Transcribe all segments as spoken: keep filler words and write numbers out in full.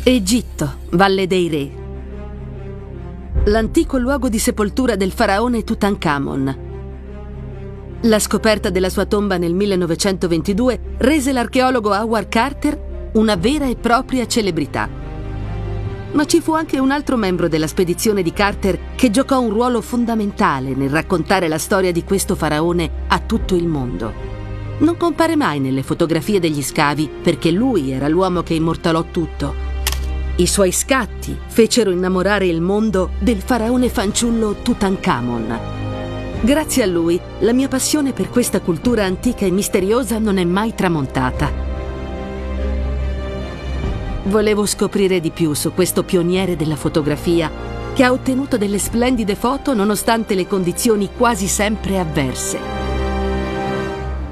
Egitto, Valle dei Re. L'antico luogo di sepoltura del faraone Tutankhamon. La scoperta della sua tomba nel millenovecentoventidue rese l'archeologo Howard Carter una vera e propria celebrità. Ma ci fu anche un altro membro della spedizione di Carter che giocò un ruolo fondamentale nel raccontare la storia di questo faraone a tutto il mondo. Non compare mai nelle fotografie degli scavi perché lui era l'uomo che immortalò tutto. I suoi scatti fecero innamorare il mondo del faraone fanciullo Tutankhamon. Grazie a lui, la mia passione per questa cultura antica e misteriosa non è mai tramontata. Volevo scoprire di più su questo pioniere della fotografia che ha ottenuto delle splendide foto nonostante le condizioni quasi sempre avverse.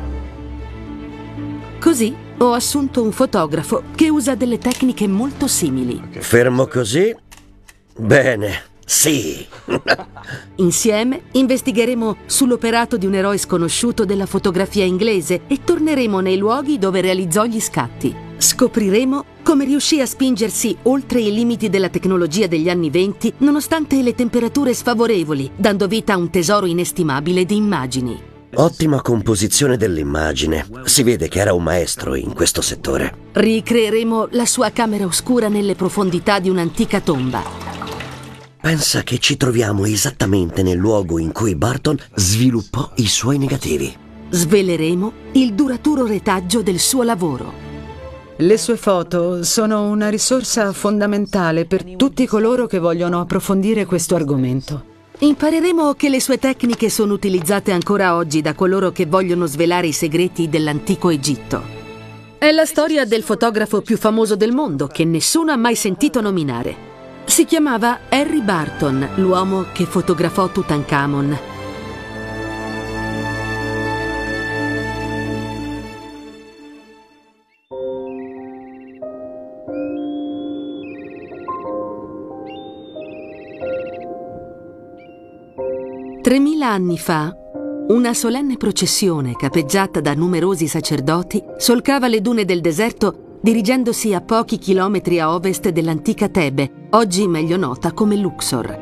Così ho assunto un fotografo che usa delle tecniche molto simili. Fermo così? Bene, sì. Insieme investigheremo sull'operato di un eroe sconosciuto della fotografia inglese e torneremo nei luoghi dove realizzò gli scatti. Scopriremo come riuscì a spingersi oltre i limiti della tecnologia degli anni venti nonostante le temperature sfavorevoli, dando vita a un tesoro inestimabile di immagini. Ottima composizione dell'immagine. Si vede che era un maestro in questo settore. Ricreeremo la sua camera oscura nelle profondità di un'antica tomba. Pensa che ci troviamo esattamente nel luogo in cui Barton sviluppò i suoi negativi. Sveleremo il duraturo retaggio del suo lavoro. Le sue foto sono una risorsa fondamentale per tutti coloro che vogliono approfondire questo argomento. Impareremo che le sue tecniche sono utilizzate ancora oggi da coloro che vogliono svelare i segreti dell'antico Egitto. È la storia del fotografo più famoso del mondo che nessuno ha mai sentito nominare. Si chiamava Henry Barton, l'uomo che fotografò Tutankhamon. Tremila anni fa, una solenne processione capeggiata da numerosi sacerdoti solcava le dune del deserto dirigendosi a pochi chilometri a ovest dell'antica Tebe, oggi meglio nota come Luxor.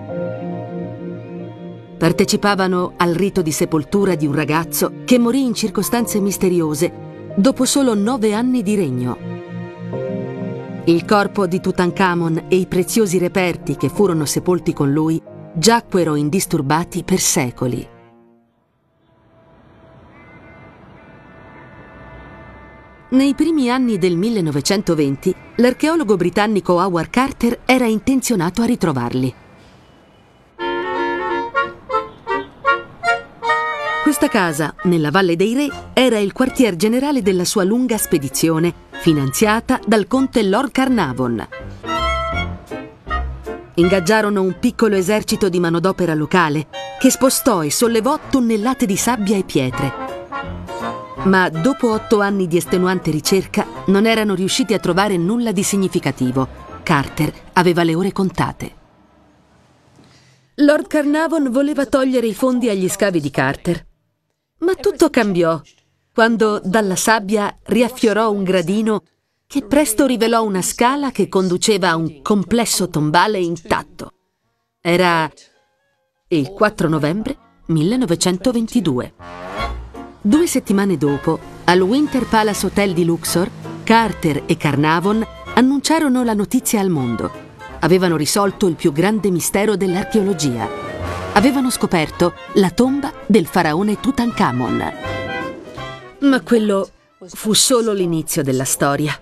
Partecipavano al rito di sepoltura di un ragazzo che morì in circostanze misteriose dopo solo nove anni di regno. Il corpo di Tutankhamon e i preziosi reperti che furono sepolti con lui giacquero indisturbati per secoli. Nei primi anni del millenovecentoventi, l'archeologo britannico Howard Carter era intenzionato a ritrovarli. Questa casa, nella Valle dei Re, era il quartier generale della sua lunga spedizione, finanziata dal conte Lord Carnarvon. Ingaggiarono un piccolo esercito di manodopera locale che spostò e sollevò tonnellate di sabbia e pietre. Ma dopo otto anni di estenuante ricerca non erano riusciti a trovare nulla di significativo. Carter aveva le ore contate. Lord Carnarvon voleva togliere i fondi agli scavi di Carter. Ma tutto cambiò quando dalla sabbia riaffiorò un gradino che presto rivelò una scala che conduceva a un complesso tombale intatto. Era il quattro novembre millenovecentoventidue. Due settimane dopo, al Winter Palace Hotel di Luxor, Carter e Carnarvon annunciarono la notizia al mondo. Avevano risolto il più grande mistero dell'archeologia. Avevano scoperto la tomba del faraone Tutankhamon. Ma quello fu solo l'inizio della storia.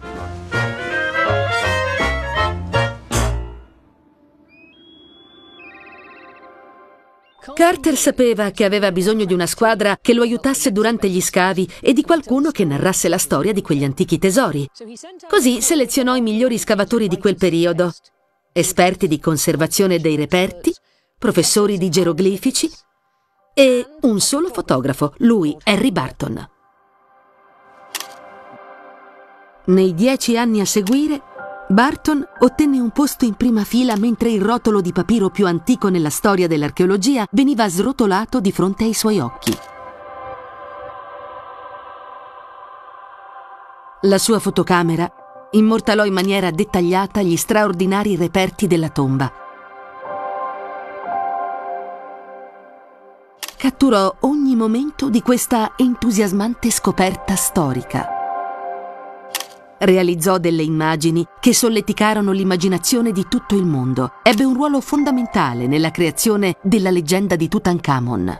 Carter sapeva che aveva bisogno di una squadra che lo aiutasse durante gli scavi e di qualcuno che narrasse la storia di quegli antichi tesori. Così selezionò i migliori scavatori di quel periodo, esperti di conservazione dei reperti, professori di geroglifici e un solo fotografo, lui, Henry Barton. Nei dieci anni a seguire, Barton ottenne un posto in prima fila mentre il rotolo di papiro più antico nella storia dell'archeologia veniva srotolato di fronte ai suoi occhi. La sua fotocamera immortalò in maniera dettagliata gli straordinari reperti della tomba. Catturò ogni momento di questa entusiasmante scoperta storica. Realizzò delle immagini che solleticarono l'immaginazione di tutto il mondo. Ebbe un ruolo fondamentale nella creazione della leggenda di Tutankhamon.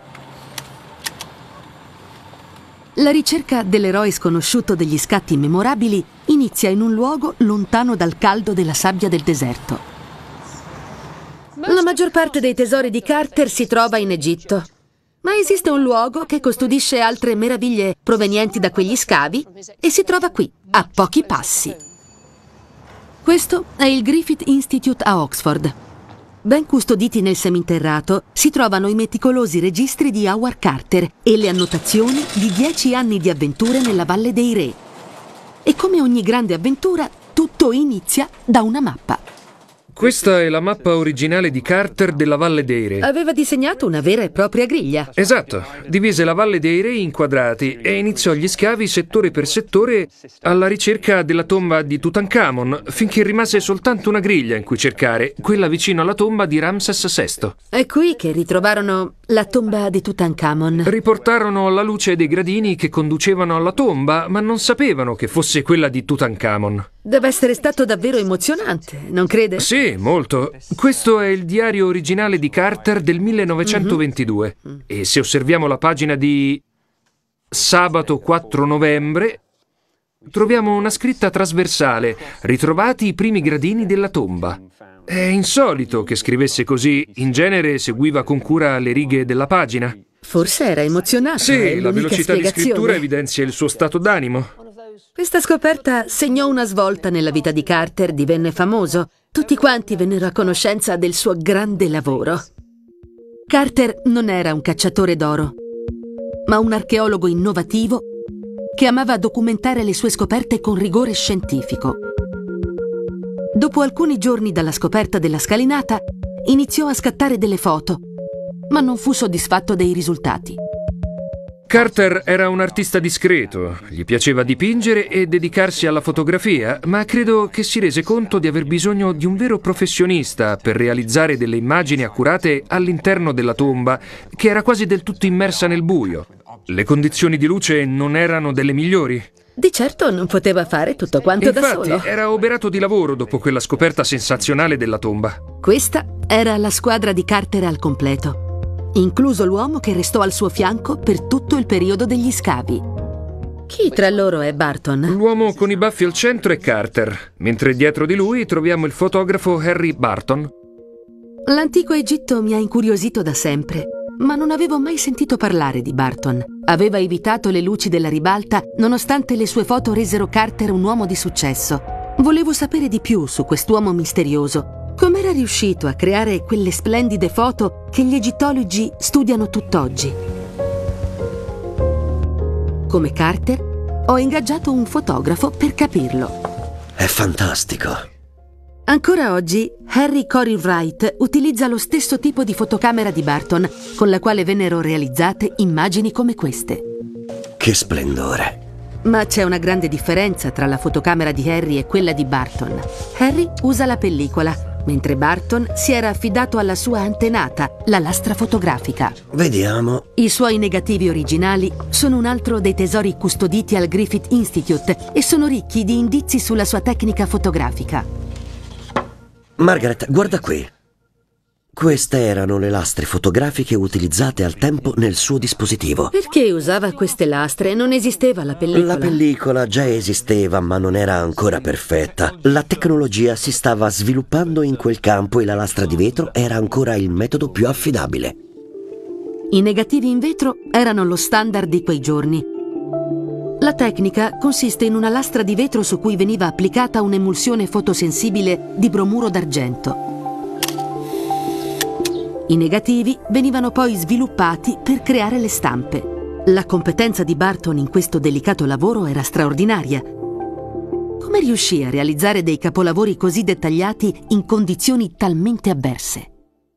La ricerca dell'eroe sconosciuto degli scatti memorabili inizia in un luogo lontano dal caldo della sabbia del deserto. La maggior parte dei tesori di Carter si trova in Egitto. Ma esiste un luogo che custodisce altre meraviglie provenienti da quegli scavi e si trova qui, a pochi passi. Questo è il Griffith Institute a Oxford. Ben custoditi nel seminterrato si trovano i meticolosi registri di Howard Carter e le annotazioni di dieci anni di avventure nella Valle dei Re. E come ogni grande avventura, tutto inizia da una mappa. Questa è la mappa originale di Carter della Valle dei Re. Aveva disegnato una vera e propria griglia. Esatto, divise la Valle dei Re in quadrati e iniziò gli scavi settore per settore alla ricerca della tomba di Tutankhamon, finché rimase soltanto una griglia in cui cercare, quella vicino alla tomba di Ramses sesto. È qui che ritrovarono la tomba di Tutankhamon. Riportarono alla luce dei gradini che conducevano alla tomba, ma non sapevano che fosse quella di Tutankhamon. Deve essere stato davvero emozionante, non crede? Sì, molto. Questo è il diario originale di Carter del millenovecentoventidue. Mm-hmm. E se osserviamo la pagina di sabato quattro novembre, troviamo una scritta trasversale: ritrovati i primi gradini della tomba. È insolito che scrivesse così, in genere seguiva con cura le righe della pagina. Forse era emozionato. Sì, la velocità di scrittura evidenzia il suo stato d'animo. Questa scoperta segnò una svolta nella vita di Carter, divenne famoso. Tutti quanti vennero a conoscenza del suo grande lavoro. Carter non era un cacciatore d'oro, ma un archeologo innovativo che amava documentare le sue scoperte con rigore scientifico. Dopo alcuni giorni dalla scoperta della scalinata, iniziò a scattare delle foto, ma non fu soddisfatto dei risultati. Carter era un artista discreto, gli piaceva dipingere e dedicarsi alla fotografia, ma credo che si rese conto di aver bisogno di un vero professionista per realizzare delle immagini accurate all'interno della tomba, che era quasi del tutto immersa nel buio. Le condizioni di luce non erano delle migliori. Di certo non poteva fare tutto quanto da solo. Infatti, era oberato di lavoro dopo quella scoperta sensazionale della tomba. Questa era la squadra di Carter al completo, incluso l'uomo che restò al suo fianco per tutto il periodo degli scavi. Chi tra loro è Barton? L'uomo con i baffi al centro è Carter, mentre dietro di lui troviamo il fotografo Harry Barton. L'antico Egitto mi ha incuriosito da sempre, ma non avevo mai sentito parlare di Barton. Aveva evitato le luci della ribalta, nonostante le sue foto resero Carter un uomo di successo. Volevo sapere di più su quest'uomo misterioso. Com'era riuscito a creare quelle splendide foto che gli egittologi studiano tutt'oggi? Come Carter, ho ingaggiato un fotografo per capirlo. È fantastico. Ancora oggi, Harry Cory Wright utilizza lo stesso tipo di fotocamera di Barton, con la quale vennero realizzate immagini come queste. Che splendore! Ma c'è una grande differenza tra la fotocamera di Harry e quella di Barton. Harry usa la pellicola, mentre Barton si era affidato alla sua antenata, la lastra fotografica. Vediamo. I suoi negativi originali sono un altro dei tesori custoditi al Griffith Institute e sono ricchi di indizi sulla sua tecnica fotografica. Margaret, guarda qui. Queste erano le lastre fotografiche utilizzate al tempo nel suo dispositivo. Perché usava queste lastre? Non esisteva la pellicola. La pellicola già esisteva, ma non era ancora perfetta. La tecnologia si stava sviluppando in quel campo e la lastra di vetro era ancora il metodo più affidabile. I negativi in vetro erano lo standard di quei giorni. La tecnica consiste in una lastra di vetro su cui veniva applicata un'emulsione fotosensibile di bromuro d'argento. I negativi venivano poi sviluppati per creare le stampe. La competenza di Barton in questo delicato lavoro era straordinaria. Come riuscì a realizzare dei capolavori così dettagliati in condizioni talmente avverse?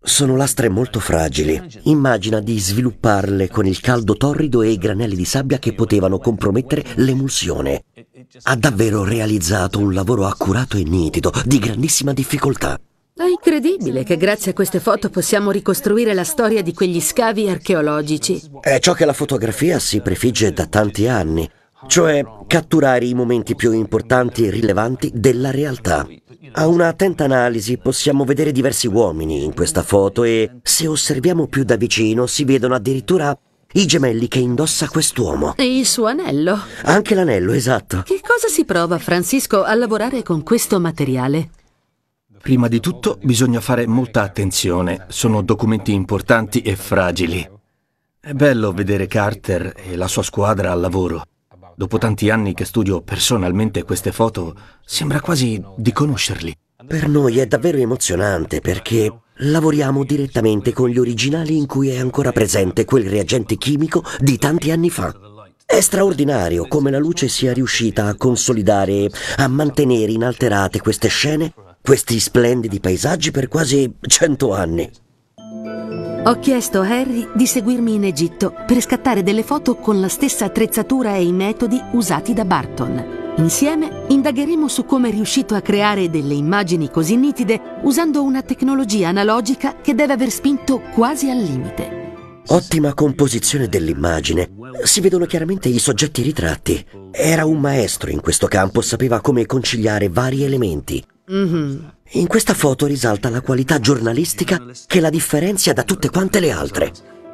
Sono lastre molto fragili. Immagina di svilupparle con il caldo torrido e i granelli di sabbia che potevano compromettere l'emulsione. Ha davvero realizzato un lavoro accurato e nitido, di grandissima difficoltà. È incredibile che grazie a queste foto possiamo ricostruire la storia di quegli scavi archeologici. È ciò che la fotografia si prefigge da tanti anni, cioè catturare i momenti più importanti e rilevanti della realtà. A una attenta analisi possiamo vedere diversi uomini in questa foto e, se osserviamo più da vicino, si vedono addirittura i gemelli che indossa quest'uomo. E il suo anello. Anche l'anello, esatto. Che cosa si prova, Francisco, a lavorare con questo materiale? Prima di tutto bisogna fare molta attenzione, sono documenti importanti e fragili. È bello vedere Carter e la sua squadra al lavoro. Dopo tanti anni che studio personalmente queste foto, sembra quasi di conoscerli. Per noi è davvero emozionante perché lavoriamo direttamente con gli originali in cui è ancora presente quel reagente chimico di tanti anni fa. È straordinario come la luce sia riuscita a consolidare, a mantenere inalterate queste scene, questi splendidi paesaggi per quasi cento anni. Ho chiesto a Harry di seguirmi in Egitto per scattare delle foto con la stessa attrezzatura e i metodi usati da Barton. Insieme indagheremo su come è riuscito a creare delle immagini così nitide usando una tecnologia analogica che deve aver spinto quasi al limite. Ottima composizione dell'immagine. Si vedono chiaramente i soggetti ritratti. Era un maestro in questo campo, sapeva come conciliare vari elementi. Mm-hmm. In questa foto risalta la qualità giornalistica che la differenzia da tutte quante le altre.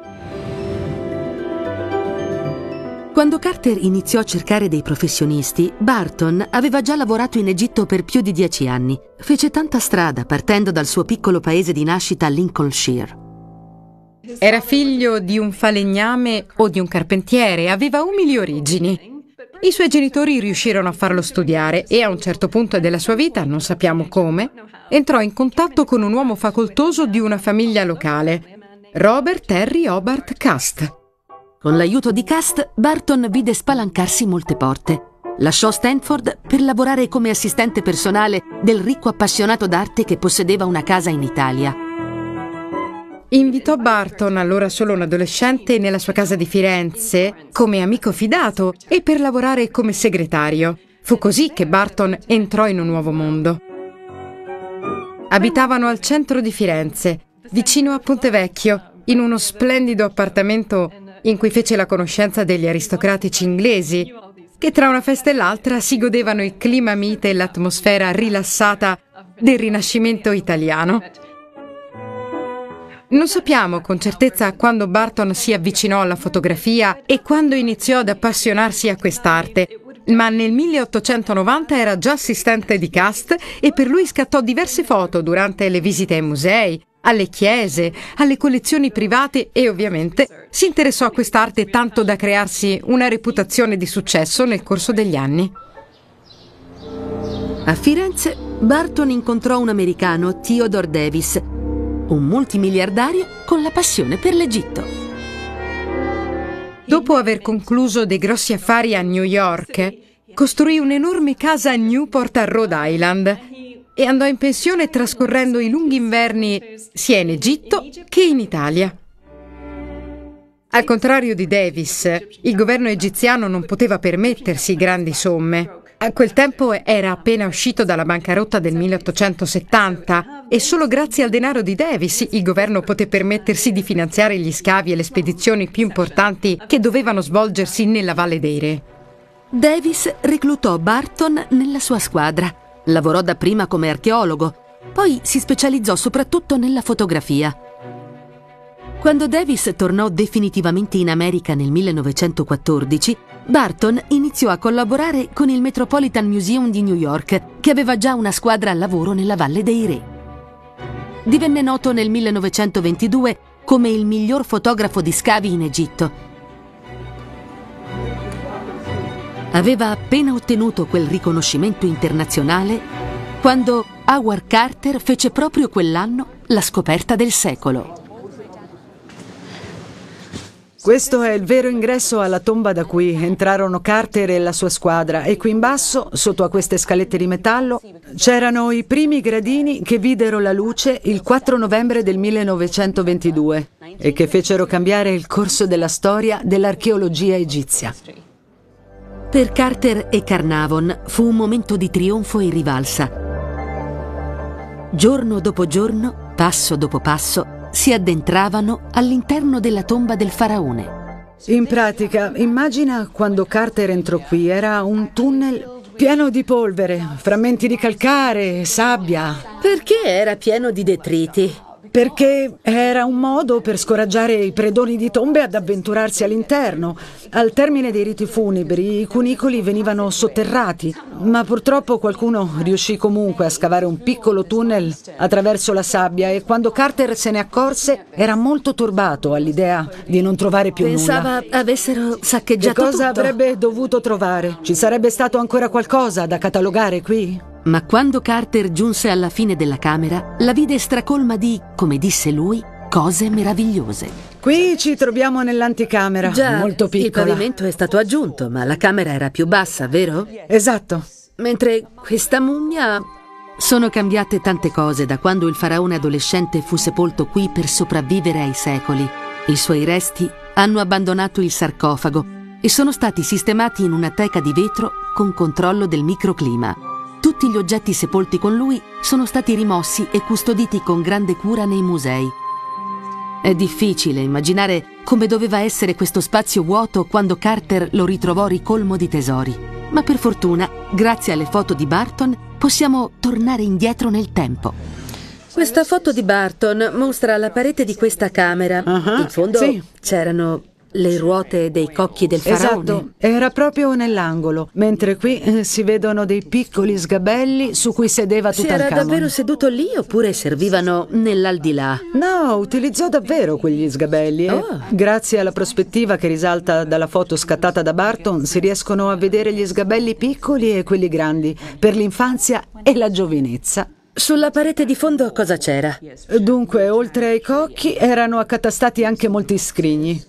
Quando Carter iniziò a cercare dei professionisti, Barton aveva già lavorato in Egitto per più di dieci anni. Fece tanta strada partendo dal suo piccolo paese di nascita, Lincolnshire. Era figlio di un falegname o di un carpentiere, aveva umili origini. I suoi genitori riuscirono a farlo studiare e a un certo punto della sua vita, non sappiamo come, entrò in contatto con un uomo facoltoso di una famiglia locale, Robert Henry Hobart Cust. Con l'aiuto di Cust, Barton vide spalancarsi molte porte. Lasciò Stanford per lavorare come assistente personale del ricco appassionato d'arte che possedeva una casa in Italia. Invitò Barton, allora solo un adolescente, nella sua casa di Firenze come amico fidato e per lavorare come segretario. Fu così che Barton entrò in un nuovo mondo. Abitavano al centro di Firenze, vicino a Ponte Vecchio, in uno splendido appartamento in cui fece la conoscenza degli aristocratici inglesi, che tra una festa e l'altra si godevano il clima mite e l'atmosfera rilassata del Rinascimento italiano. Non sappiamo con certezza quando Barton si avvicinò alla fotografia e quando iniziò ad appassionarsi a quest'arte, ma nel milleottocentonovanta era già assistente di Cust e per lui scattò diverse foto durante le visite ai musei, alle chiese, alle collezioni private e ovviamente si interessò a quest'arte tanto da crearsi una reputazione di successo nel corso degli anni. A Firenze, Barton incontrò un americano, Theodore Davis, un multimiliardario con la passione per l'Egitto. Dopo aver concluso dei grossi affari a New York, costruì un'enorme casa a Newport a Rhode Island e andò in pensione trascorrendo i lunghi inverni sia in Egitto che in Italia. Al contrario di Davis, il governo egiziano non poteva permettersi grandi somme. A quel tempo era appena uscito dalla bancarotta del milleottocentosettanta e solo grazie al denaro di Davis il governo poté permettersi di finanziare gli scavi e le spedizioni più importanti che dovevano svolgersi nella Valle dei Re. Davis reclutò Barton nella sua squadra. Lavorò dapprima come archeologo, poi si specializzò soprattutto nella fotografia. Quando Davis tornò definitivamente in America nel millenovecentoquattordici, Barton iniziò a collaborare con il Metropolitan Museum di New York, che aveva già una squadra al lavoro nella Valle dei Re. Divenne noto nel millenovecentoventidue come il miglior fotografo di scavi in Egitto. Aveva appena ottenuto quel riconoscimento internazionale quando Howard Carter fece proprio quell'anno la scoperta del secolo. Questo è il vero ingresso alla tomba da cui entrarono Carter e la sua squadra, e qui in basso, sotto a queste scalette di metallo, c'erano i primi gradini che videro la luce il quattro novembre del millenovecentoventidue e che fecero cambiare il corso della storia dell'archeologia egizia. Per Carter e Carnarvon fu un momento di trionfo e rivalsa. Giorno dopo giorno, passo dopo passo, si addentravano all'interno della tomba del faraone. In pratica, immagina quando Carter entrò qui, era un tunnel pieno di polvere, frammenti di calcare, sabbia. Perché era pieno di detriti? Perché era un modo per scoraggiare i predoni di tombe ad avventurarsi all'interno. Al termine dei riti funebri i cunicoli venivano sotterrati, ma purtroppo qualcuno riuscì comunque a scavare un piccolo tunnel attraverso la sabbia, e quando Carter se ne accorse era molto turbato all'idea di non trovare più Pensava nulla. avessero saccheggiato Che cosa tutto. avrebbe dovuto trovare? Ci sarebbe stato ancora qualcosa da catalogare qui? Ma quando Carter giunse alla fine della camera, la vide stracolma di, come disse lui, cose meravigliose. Qui ci troviamo nell'anticamera, Già, molto piccola. il pavimento è stato aggiunto, ma la camera era più bassa, vero? Esatto. Mentre questa mummia... Sono cambiate tante cose da quando il faraone adolescente fu sepolto qui per sopravvivere ai secoli. I suoi resti hanno abbandonato il sarcofago e sono stati sistemati in una teca di vetro con controllo del microclima. Tutti gli oggetti sepolti con lui sono stati rimossi e custoditi con grande cura nei musei. È difficile immaginare come doveva essere questo spazio vuoto quando Carter lo ritrovò ricolmo di tesori. Ma per fortuna, grazie alle foto di Barton, possiamo tornare indietro nel tempo. Questa foto di Barton mostra la parete di questa camera. Uh-huh, In fondo sì. c'erano le ruote dei cocchi del faraone. Esatto, era proprio nell'angolo, mentre qui eh, si vedono dei piccoli sgabelli su cui sedeva Si Tutankhamon. era davvero seduto lì oppure servivano nell'aldilà? No, utilizzò davvero quegli sgabelli e, Oh. grazie alla prospettiva che risalta dalla foto scattata da Barton, si riescono a vedere gli sgabelli piccoli e quelli grandi, per l'infanzia e la giovinezza. Sulla parete di fondo cosa c'era? Dunque, oltre ai cocchi, erano accatastati anche molti scrigni.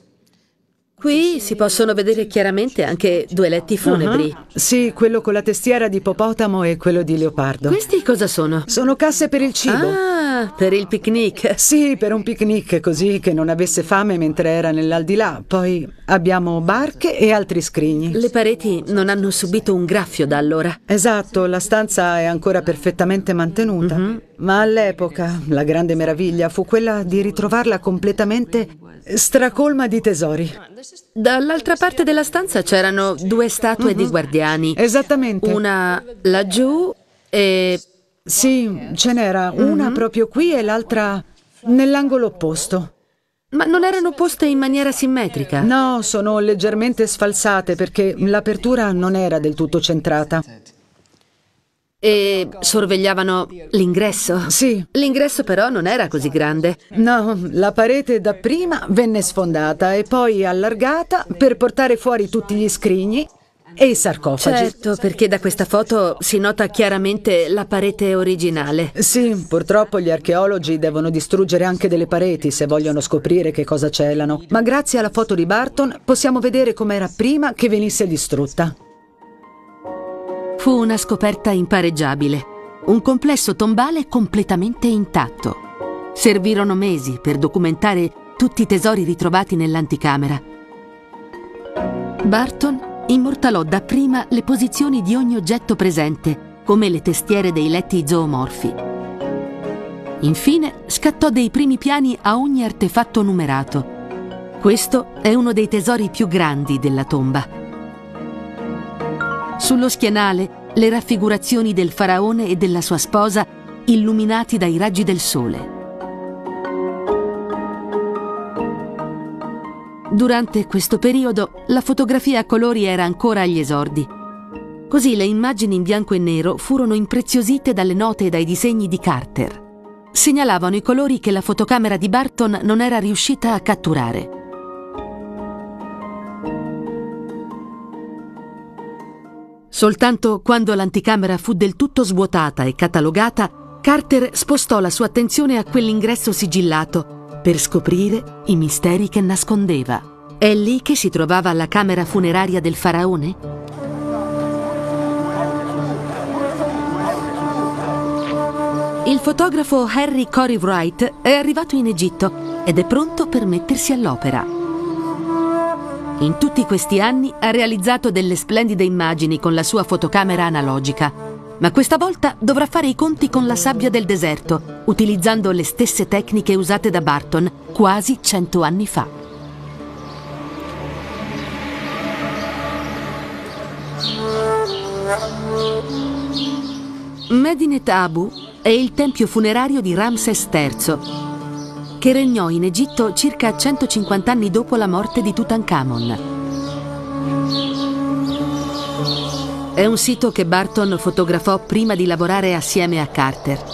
Qui si possono vedere chiaramente anche due letti funebri. Uh-huh. Sì, quello con la testiera di ippopotamo e quello di leopardo. Questi cosa sono? Sono casse per il cibo. Ah, per il picnic. Sì, per un picnic, così che non avesse fame mentre era nell'aldilà. Poi abbiamo barche e altri scrigni. Le pareti non hanno subito un graffio da allora. Esatto, la stanza è ancora perfettamente mantenuta. Mm-hmm. Ma all'epoca la grande meraviglia fu quella di ritrovarla completamente stracolma di tesori. Dall'altra parte della stanza c'erano due statue Mm-hmm. di guardiani. Esattamente. Una laggiù e... Sì, ce n'era una Mm-hmm. proprio qui e l'altra nell'angolo opposto. Ma non erano poste in maniera simmetrica? No, sono leggermente sfalsate perché l'apertura non era del tutto centrata. E sorvegliavano l'ingresso? Sì. L'ingresso però non era così grande. No, la parete dapprima venne sfondata e poi allargata per portare fuori tutti gli scrigni e i sarcofagi. Certo, perché da questa foto si nota chiaramente la parete originale. Sì, purtroppo gli archeologi devono distruggere anche delle pareti se vogliono scoprire che cosa celano. Ma grazie alla foto di Barton possiamo vedere com'era prima che venisse distrutta. Fu una scoperta impareggiabile. Un complesso tombale completamente intatto. Servirono mesi per documentare tutti i tesori ritrovati nell'anticamera. Barton immortalò dapprima le posizioni di ogni oggetto presente, come le testiere dei letti zoomorfi. Infine scattò dei primi piani a ogni artefatto numerato. Questo è uno dei tesori più grandi della tomba. Sullo schienale, le raffigurazioni del faraone e della sua sposa illuminati dai raggi del sole. Durante questo periodo, la fotografia a colori era ancora agli esordi. Così le immagini in bianco e nero furono impreziosite dalle note e dai disegni di Carter. Segnalavano i colori che la fotocamera di Barton non era riuscita a catturare. Soltanto quando l'anticamera fu del tutto svuotata e catalogata, Carter spostò la sua attenzione a quell'ingresso sigillato per scoprire i misteri che nascondeva. È lì che si trovava la camera funeraria del faraone? Il fotografo Harry Cory Wright è arrivato in Egitto ed è pronto per mettersi all'opera. In tutti questi anni ha realizzato delle splendide immagini con la sua fotocamera analogica, ma questa volta dovrà fare i conti con la sabbia del deserto, utilizzando le stesse tecniche usate da Barton quasi cento anni fa. Medinet Habu è il tempio funerario di Ramses terzo, che regnò in Egitto circa centocinquanta anni dopo la morte di Tutankhamon. È un sito che Barton fotografò prima di lavorare assieme a Carter.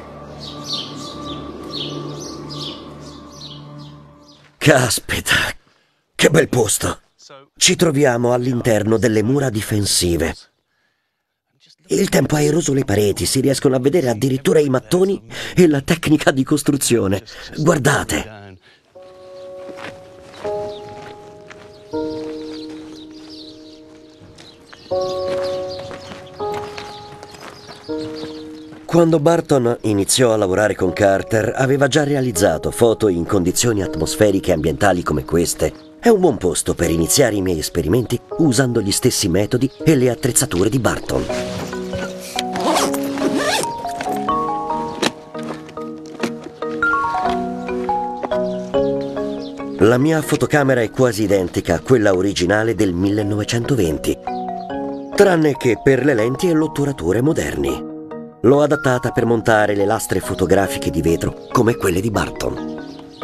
Caspita, che bel posto! Ci troviamo all'interno delle mura difensive. Il tempo ha eroso le pareti, si riescono a vedere addirittura i mattoni e la tecnica di costruzione. Guardate! Quando Barton iniziò a lavorare con Carter, aveva già realizzato foto in condizioni atmosferiche e ambientali come queste. È un buon posto per iniziare i miei esperimenti usando gli stessi metodi e le attrezzature di Barton. La mia fotocamera è quasi identica a quella originale del millenovecentoventi, tranne che per le lenti e l'otturature moderni. L'ho adattata per montare le lastre fotografiche di vetro come quelle di Barton.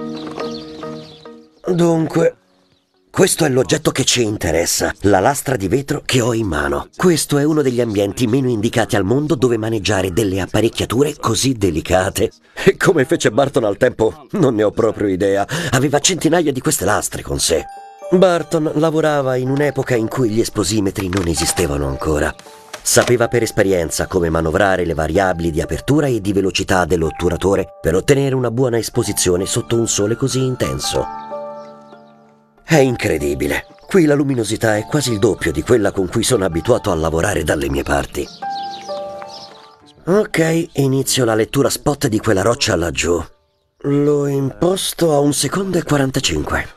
Dunque, questo è l'oggetto che ci interessa, la lastra di vetro che ho in mano. Questo è uno degli ambienti meno indicati al mondo dove maneggiare delle apparecchiature così delicate. E come fece Barton al tempo, non ne ho proprio idea. Aveva centinaia di queste lastre con sé. Barton lavorava in un'epoca in cui gli esposimetri non esistevano ancora. Sapeva per esperienza come manovrare le variabili di apertura e di velocità dell'otturatore per ottenere una buona esposizione sotto un sole così intenso. È incredibile. Qui la luminosità è quasi il doppio di quella con cui sono abituato a lavorare dalle mie parti. Ok, inizio la lettura spot di quella roccia laggiù. Lo imposto a un secondo e quarantacinque.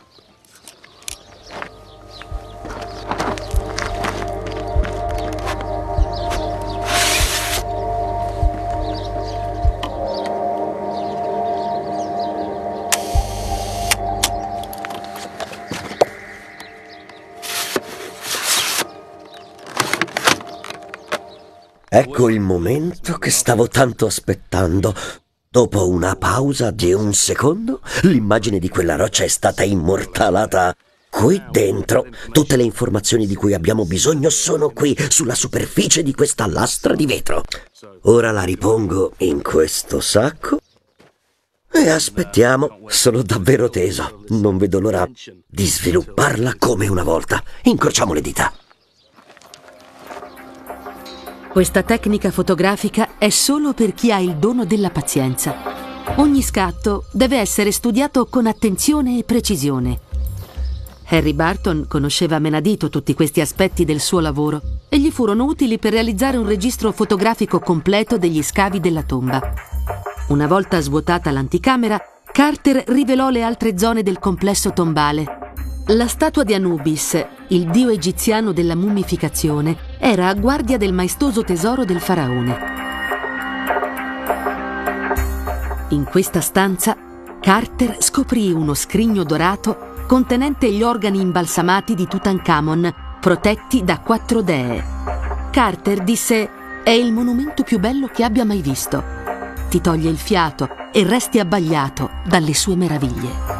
Ecco il momento che stavo tanto aspettando. Dopo una pausa di un secondo, l'immagine di quella roccia è stata immortalata qui dentro. Tutte le informazioni di cui abbiamo bisogno sono qui, sulla superficie di questa lastra di vetro. Ora la ripongo in questo sacco e aspettiamo. Sono davvero teso. Non vedo l'ora di svilupparla come una volta. Incrociamo le dita. Questa tecnica fotografica è solo per chi ha il dono della pazienza. Ogni scatto deve essere studiato con attenzione e precisione. Harry Barton conosceva a menadito tutti questi aspetti del suo lavoro e gli furono utili per realizzare un registro fotografico completo degli scavi della tomba. Una volta svuotata l'anticamera, Carter rivelò le altre zone del complesso tombale. La statua di Anubis, il dio egiziano della mummificazione, era a guardia del maestoso tesoro del faraone. In questa stanza, Carter scoprì uno scrigno dorato contenente gli organi imbalsamati di Tutankhamon, protetti da quattro dee. Carter disse: «È il monumento più bello che abbia mai visto. Ti toglie il fiato e resti abbagliato dalle sue meraviglie».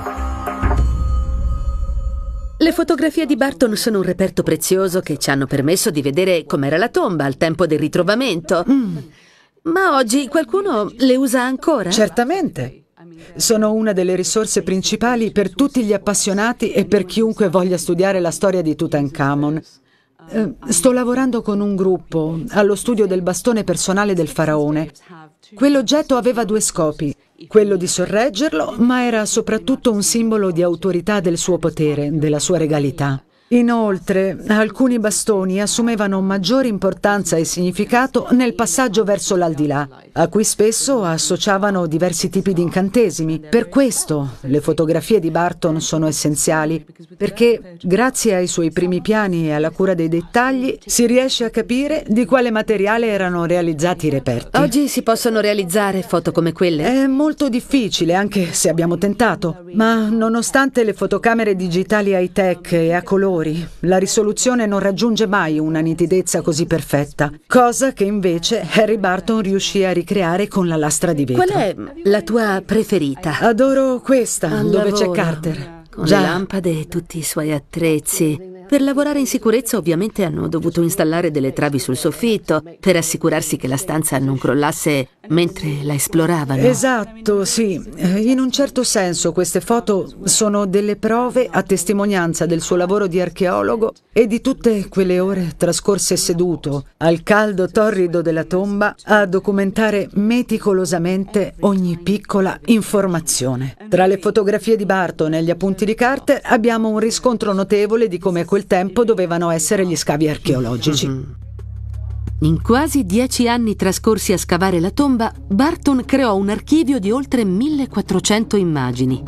Le fotografie di Barton sono un reperto prezioso che ci hanno permesso di vedere com'era la tomba al tempo del ritrovamento. Mm. Ma oggi qualcuno le usa ancora? Certamente. Sono una delle risorse principali per tutti gli appassionati e per chiunque voglia studiare la storia di Tutankhamon. Eh, sto lavorando con un gruppo allo studio del bastone personale del faraone. Quell'oggetto aveva due scopi: quello di sorreggerlo, ma era soprattutto un simbolo di autorità del suo potere, della sua regalità. Inoltre, alcuni bastoni assumevano maggiore importanza e significato nel passaggio verso l'aldilà, a cui spesso associavano diversi tipi di incantesimi. Per questo le fotografie di Barton sono essenziali, perché grazie ai suoi primi piani e alla cura dei dettagli si riesce a capire di quale materiale erano realizzati i reperti. Oggi si possono realizzare foto come quelle? È molto difficile, anche se abbiamo tentato, ma nonostante le fotocamere digitali high-tech e a colori, la risoluzione non raggiunge mai una nitidezza così perfetta, cosa che invece Harry Barton riuscì a ricreare con la lastra di vetro. Qual è la tua preferita? Adoro questa, Al dove lavoro, c'è Carter. con Già. le lampade e tutti i suoi attrezzi. Per lavorare in sicurezza ovviamente hanno dovuto installare delle travi sul soffitto per assicurarsi che la stanza non crollasse mentre la esploravano. Esatto, sì. In un certo senso queste foto sono delle prove a testimonianza del suo lavoro di archeologo e di tutte quelle ore trascorse seduto al caldo torrido della tomba a documentare meticolosamente ogni piccola informazione. Tra le fotografie di Barton e gli appunti di Carter abbiamo un riscontro notevole di come a quel tempo dovevano essere gli scavi archeologici. Mm-hmm. In quasi dieci anni trascorsi a scavare la tomba, Barton creò un archivio di oltre millequattrocento immagini.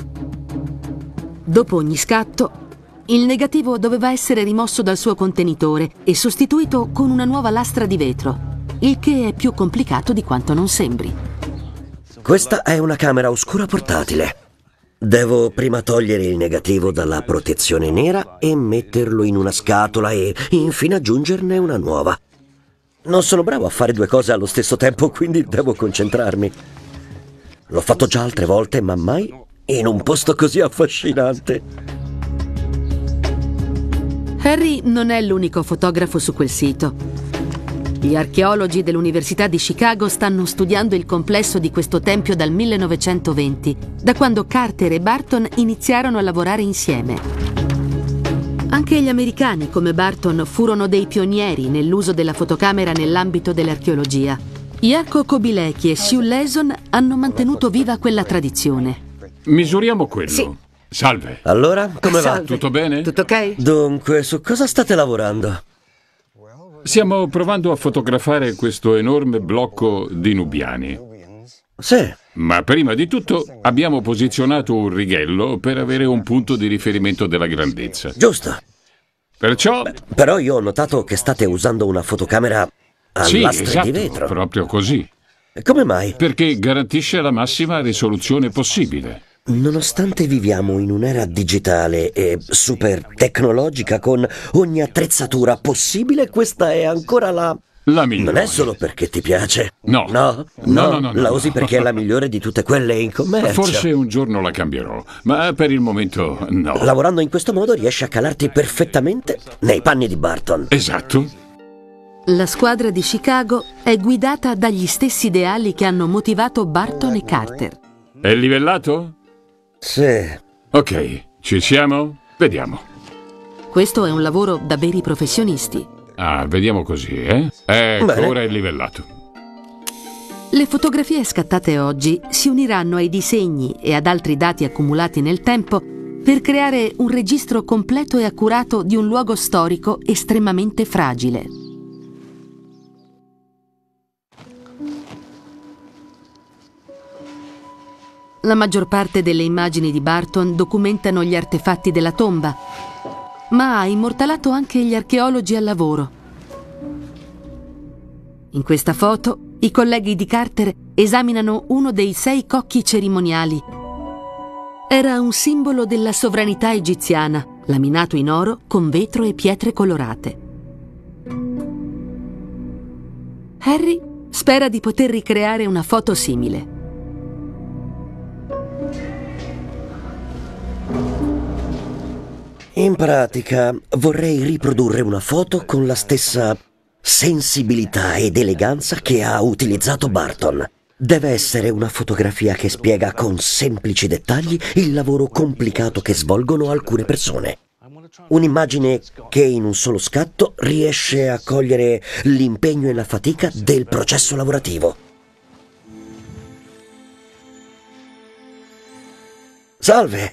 Dopo ogni scatto, il negativo doveva essere rimosso dal suo contenitore e sostituito con una nuova lastra di vetro, il che è più complicato di quanto non sembri. Questa è una camera oscura portatile. Devo prima togliere il negativo dalla protezione nera e metterlo in una scatola e infine aggiungerne una nuova. Non sono bravo a fare due cose allo stesso tempo, quindi devo concentrarmi. L'ho fatto già altre volte, ma mai in un posto così affascinante. Harry non è l'unico fotografo su quel sito. Gli archeologi dell'Università di Chicago stanno studiando il complesso di questo tempio dal millenovecentoventi, da quando Carter e Barton iniziarono a lavorare insieme. Anche gli americani, come Barton, furono dei pionieri nell'uso della fotocamera nell'ambito dell'archeologia. Jaco Kobilecki e Sue Leson hanno mantenuto viva quella tradizione. Misuriamo quello. Sì. Salve. Allora, come va? Salve. Tutto bene? Tutto ok? Dunque, su cosa state lavorando? Stiamo provando a fotografare questo enorme blocco di Nubiani. Sì. Ma prima di tutto abbiamo posizionato un righello per avere un punto di riferimento della grandezza. Giusto. Perciò... Beh, però io ho notato che state usando una fotocamera a sì, lastre esatto, di vetro. proprio così. Come mai? Perché garantisce la massima risoluzione possibile. Nonostante viviamo in un'era digitale e super tecnologica con ogni attrezzatura possibile, questa è ancora la... La migliore. Non è solo perché ti piace. No. No? No, no, no, no, La no. usi perché è la migliore di tutte quelle in commercio. Forse un giorno la cambierò, ma per il momento no. Lavorando in questo modo riesci a calarti perfettamente nei panni di Barton. Esatto. La squadra di Chicago è guidata dagli stessi ideali che hanno motivato Barton e Carter. È livellato? Sì. Ok, ci siamo? Vediamo. Questo è un lavoro da veri professionisti. Ah, vediamo così, eh? Ecco, Bene. ora è livellato. Le fotografie scattate oggi si uniranno ai disegni e ad altri dati accumulati nel tempo per creare un registro completo e accurato di un luogo storico estremamente fragile. La maggior parte delle immagini di Barton documentano gli artefatti della tomba, ma ha immortalato anche gli archeologi al lavoro. In questa foto, i colleghi di Carter esaminano uno dei sei cocchi cerimoniali. Era un simbolo della sovranità egiziana, laminato in oro con vetro e pietre colorate. Harry spera di poter ricreare una foto simile. In pratica, vorrei riprodurre una foto con la stessa sensibilità ed eleganza che ha utilizzato Barton. Deve essere una fotografia che spiega con semplici dettagli il lavoro complicato che svolgono alcune persone. Un'immagine che in un solo scatto riesce a cogliere l'impegno e la fatica del processo lavorativo. Salve!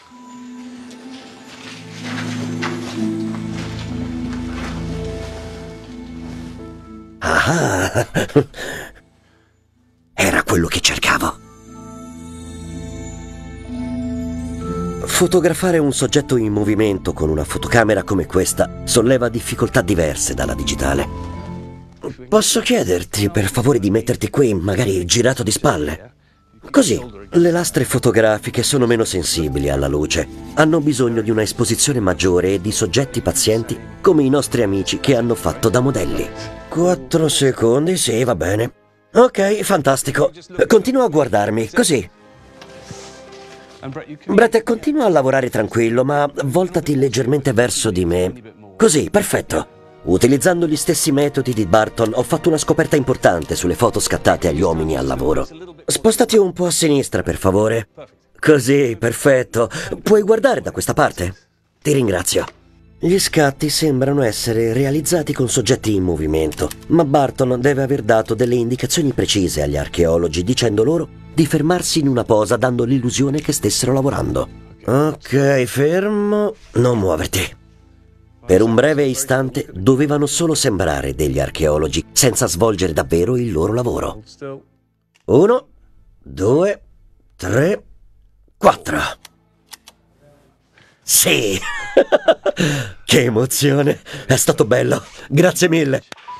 Ah, era quello che cercavo. Fotografare un soggetto in movimento con una fotocamera come questa solleva difficoltà diverse dalla digitale. Posso chiederti, per favore, di metterti qui, magari girato di spalle? Così, le lastre fotografiche sono meno sensibili alla luce, hanno bisogno di una esposizione maggiore e di soggetti pazienti come i nostri amici che hanno fatto da modelli. Quattro secondi, sì, va bene. Ok, fantastico. Continua a guardarmi, così. Brett, continua a lavorare tranquillo, ma voltati leggermente verso di me. Così, perfetto. Utilizzando gli stessi metodi di Barton ho fatto una scoperta importante sulle foto scattate agli uomini al lavoro. Spostati un po' a sinistra, per favore. Così, perfetto. Puoi guardare da questa parte? Ti ringrazio. Gli scatti sembrano essere realizzati con soggetti in movimento, ma Barton deve aver dato delle indicazioni precise agli archeologi dicendo loro di fermarsi in una posa dando l'illusione che stessero lavorando. Ok, fermo. Non muoverti. Per un breve istante dovevano solo sembrare degli archeologi, senza svolgere davvero il loro lavoro. Uno, due, tre, quattro. Sì! Che emozione! È stato bello! Grazie mille!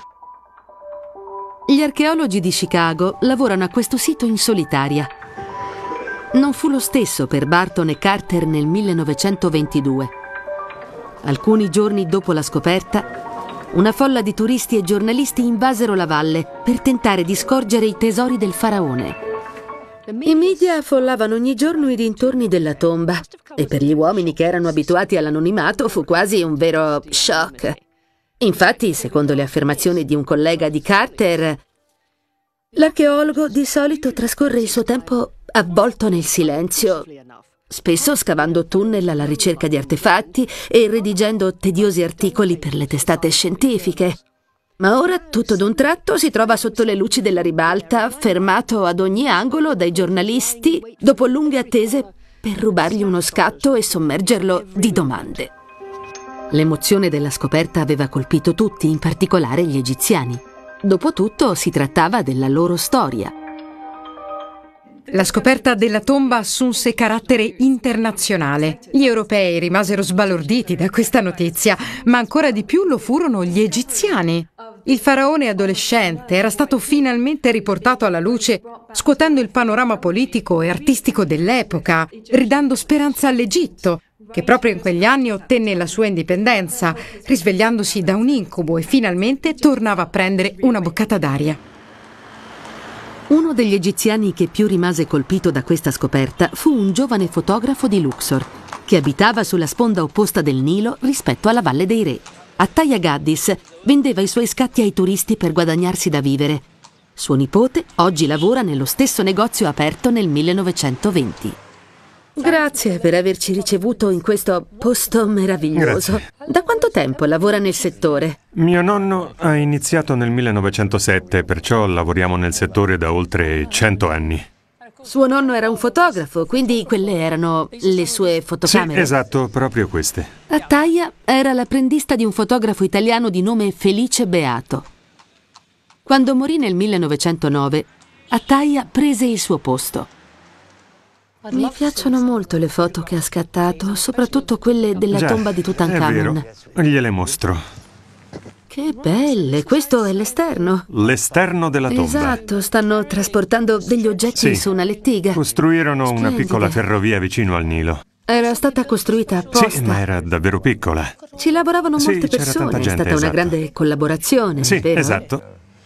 Gli archeologi di Chicago lavorano a questo sito in solitaria. Non fu lo stesso per Barton e Carter nel millenovecentoventidue. Alcuni giorni dopo la scoperta, una folla di turisti e giornalisti invasero la valle per tentare di scorgere i tesori del faraone. I media affollavano ogni giorno i dintorni della tomba e per gli uomini che erano abituati all'anonimato fu quasi un vero shock. Infatti, secondo le affermazioni di un collega di Carter, l'archeologo di solito trascorre il suo tempo avvolto nel silenzio, spesso scavando tunnel alla ricerca di artefatti e redigendo tediosi articoli per le testate scientifiche. Ma ora, tutto d'un tratto, si trova sotto le luci della ribalta, fermato ad ogni angolo dai giornalisti, dopo lunghe attese per rubargli uno scatto e sommergerlo di domande. L'emozione della scoperta aveva colpito tutti, in particolare gli egiziani. Dopotutto si trattava della loro storia. La scoperta della tomba assunse carattere internazionale. Gli europei rimasero sbalorditi da questa notizia, ma ancora di più lo furono gli egiziani. Il faraone adolescente era stato finalmente riportato alla luce, scuotendo il panorama politico e artistico dell'epoca, ridando speranza all'Egitto, che proprio in quegli anni ottenne la sua indipendenza, risvegliandosi da un incubo e finalmente tornava a prendere una boccata d'aria. Uno degli egiziani che più rimase colpito da questa scoperta fu un giovane fotografo di Luxor, che abitava sulla sponda opposta del Nilo rispetto alla Valle dei Re. Attaya Gaddis vendeva i suoi scatti ai turisti per guadagnarsi da vivere. Suo nipote oggi lavora nello stesso negozio aperto nel millenovecentoventi. Grazie per averci ricevuto in questo posto meraviglioso. Grazie. Da quanto tempo lavora nel settore? Mio nonno ha iniziato nel millenovecentosette, perciò lavoriamo nel settore da oltre cento anni. Suo nonno era un fotografo, quindi quelle erano le sue fotocamere? Sì, esatto, proprio queste. Attaya era l'apprendista di un fotografo italiano di nome Felice Beato. Quando morì nel millenovecentonove, Attaya prese il suo posto. Mi piacciono molto le foto che ha scattato, soprattutto quelle della Già, tomba di Tutankhamon. è vero. Gliele mostro. Che belle, questo è l'esterno. L'esterno della tomba. Esatto, stanno trasportando degli oggetti Sì. su una lettiga. Costruirono una Splendide. piccola ferrovia vicino al Nilo. Era stata costruita apposta. Sì, ma era davvero piccola. Ci lavoravano Sì, molte c'era persone, tanta è gente, stata una esatto. grande collaborazione, Sì, vero? esatto.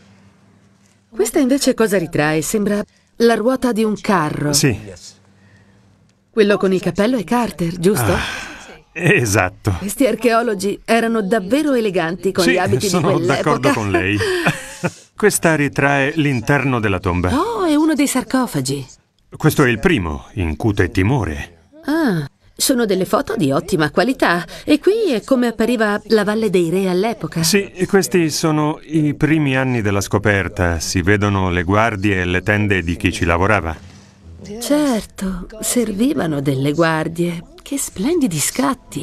Questa invece cosa ritrae? Sembra la ruota di un carro. Sì, Quello con il cappello è Carter, giusto? esatto. Questi archeologi erano davvero eleganti con Sì, gli abiti di sono quell'epoca. d'accordo con lei. Questa ritrae l'interno della tomba. Oh, è uno dei sarcofagi. Questo è il primo, incute timore. Ah, sono delle foto di ottima qualità. E qui è come appariva la Valle dei Re all'epoca. Sì, questi sono i primi anni della scoperta. Si vedono le guardie e le tende di chi ci lavorava. Certo, servivano delle guardie. Che splendidi scatti.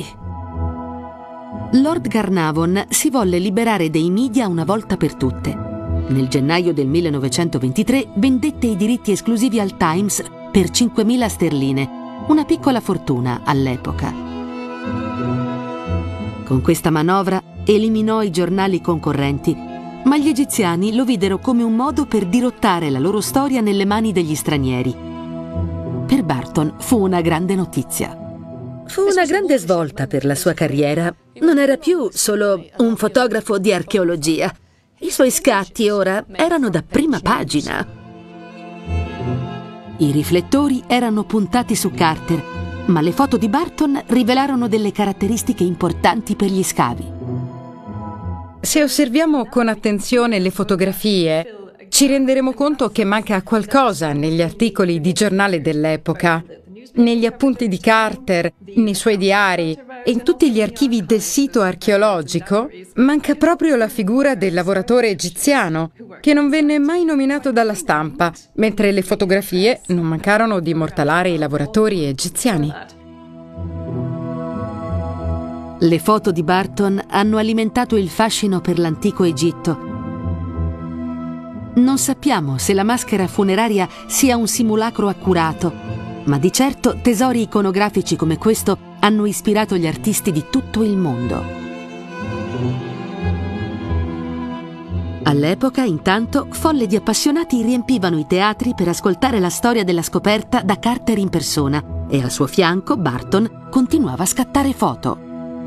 Lord Carnarvon si volle liberare dei media una volta per tutte. Nel gennaio del millenovecentoventitré vendette i diritti esclusivi al Times per cinquemila sterline, una piccola fortuna all'epoca. Con questa manovra eliminò i giornali concorrenti, ma gli egiziani lo videro come un modo per dirottare la loro storia nelle mani degli stranieri. Per Barton fu una grande notizia. Fu una grande svolta per la sua carriera. Non era più solo un fotografo di archeologia. I suoi scatti ora erano da prima pagina. I riflettori erano puntati su Carter, ma le foto di Barton rivelarono delle caratteristiche importanti per gli scavi. Se osserviamo con attenzione le fotografie, ci renderemo conto che manca qualcosa negli articoli di giornale dell'epoca, negli appunti di Carter, nei suoi diari e in tutti gli archivi del sito archeologico. Manca proprio la figura del lavoratore egiziano, che non venne mai nominato dalla stampa, mentre le fotografie non mancarono di immortalare i lavoratori egiziani. Le foto di Barton hanno alimentato il fascino per l'antico Egitto. Non sappiamo se la maschera funeraria sia un simulacro accurato, ma di certo tesori iconografici come questo hanno ispirato gli artisti di tutto il mondo. All'epoca, intanto, folle di appassionati riempivano i teatri per ascoltare la storia della scoperta da Carter in persona, e al suo fianco Barton continuava a scattare foto.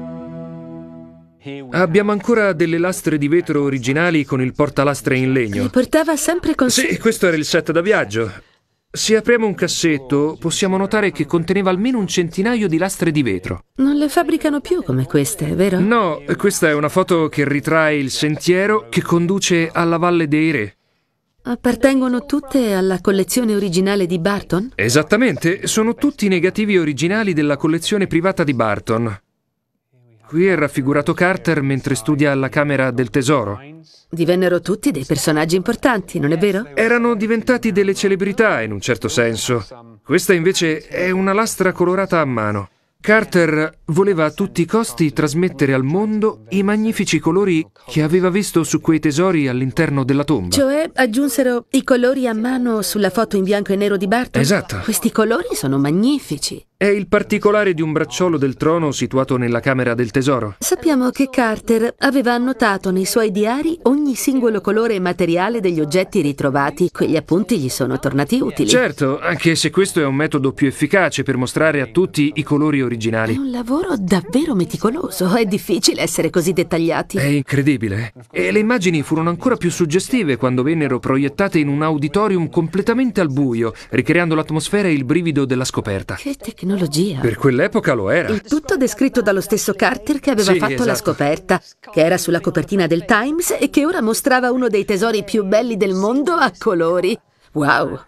Abbiamo ancora delle lastre di vetro originali con il portalastre in legno. Li portava sempre con sé. Sì, questo era il set da viaggio. Se apriamo un cassetto, possiamo notare che conteneva almeno un centinaio di lastre di vetro. Non le fabbricano più come queste, vero? No, questa è una foto che ritrae il sentiero che conduce alla Valle dei Re. Appartengono tutte alla collezione originale di Barton? Esattamente, sono tutti negativi originali della collezione privata di Barton. Qui è raffigurato Carter mentre studia alla Camera del Tesoro. Divennero tutti dei personaggi importanti, non è vero? Erano diventati delle celebrità in un certo senso. Questa invece è una lastra colorata a mano. Carter voleva a tutti i costi trasmettere al mondo i magnifici colori che aveva visto su quei tesori all'interno della tomba. Cioè, aggiunsero i colori a mano sulla foto in bianco e nero di Barton? Esatto. Questi colori sono magnifici. È il particolare di un bracciolo del trono situato nella Camera del Tesoro. Sappiamo che Carter aveva annotato nei suoi diari ogni singolo colore e materiale degli oggetti ritrovati. Quegli appunti gli sono tornati utili. Certo, anche se questo è un metodo più efficace per mostrare a tutti i colori originali. È un lavoro davvero meticoloso. È difficile essere così dettagliati. È incredibile. E le immagini furono ancora più suggestive quando vennero proiettate in un auditorium completamente al buio, ricreando l'atmosfera e il brivido della scoperta. Che tecnologia! Per quell'epoca lo era. Il tutto descritto dallo stesso Carter che aveva Sì, fatto esatto. la scoperta, che era sulla copertina del Times e che ora mostrava uno dei tesori più belli del mondo a colori. Wow!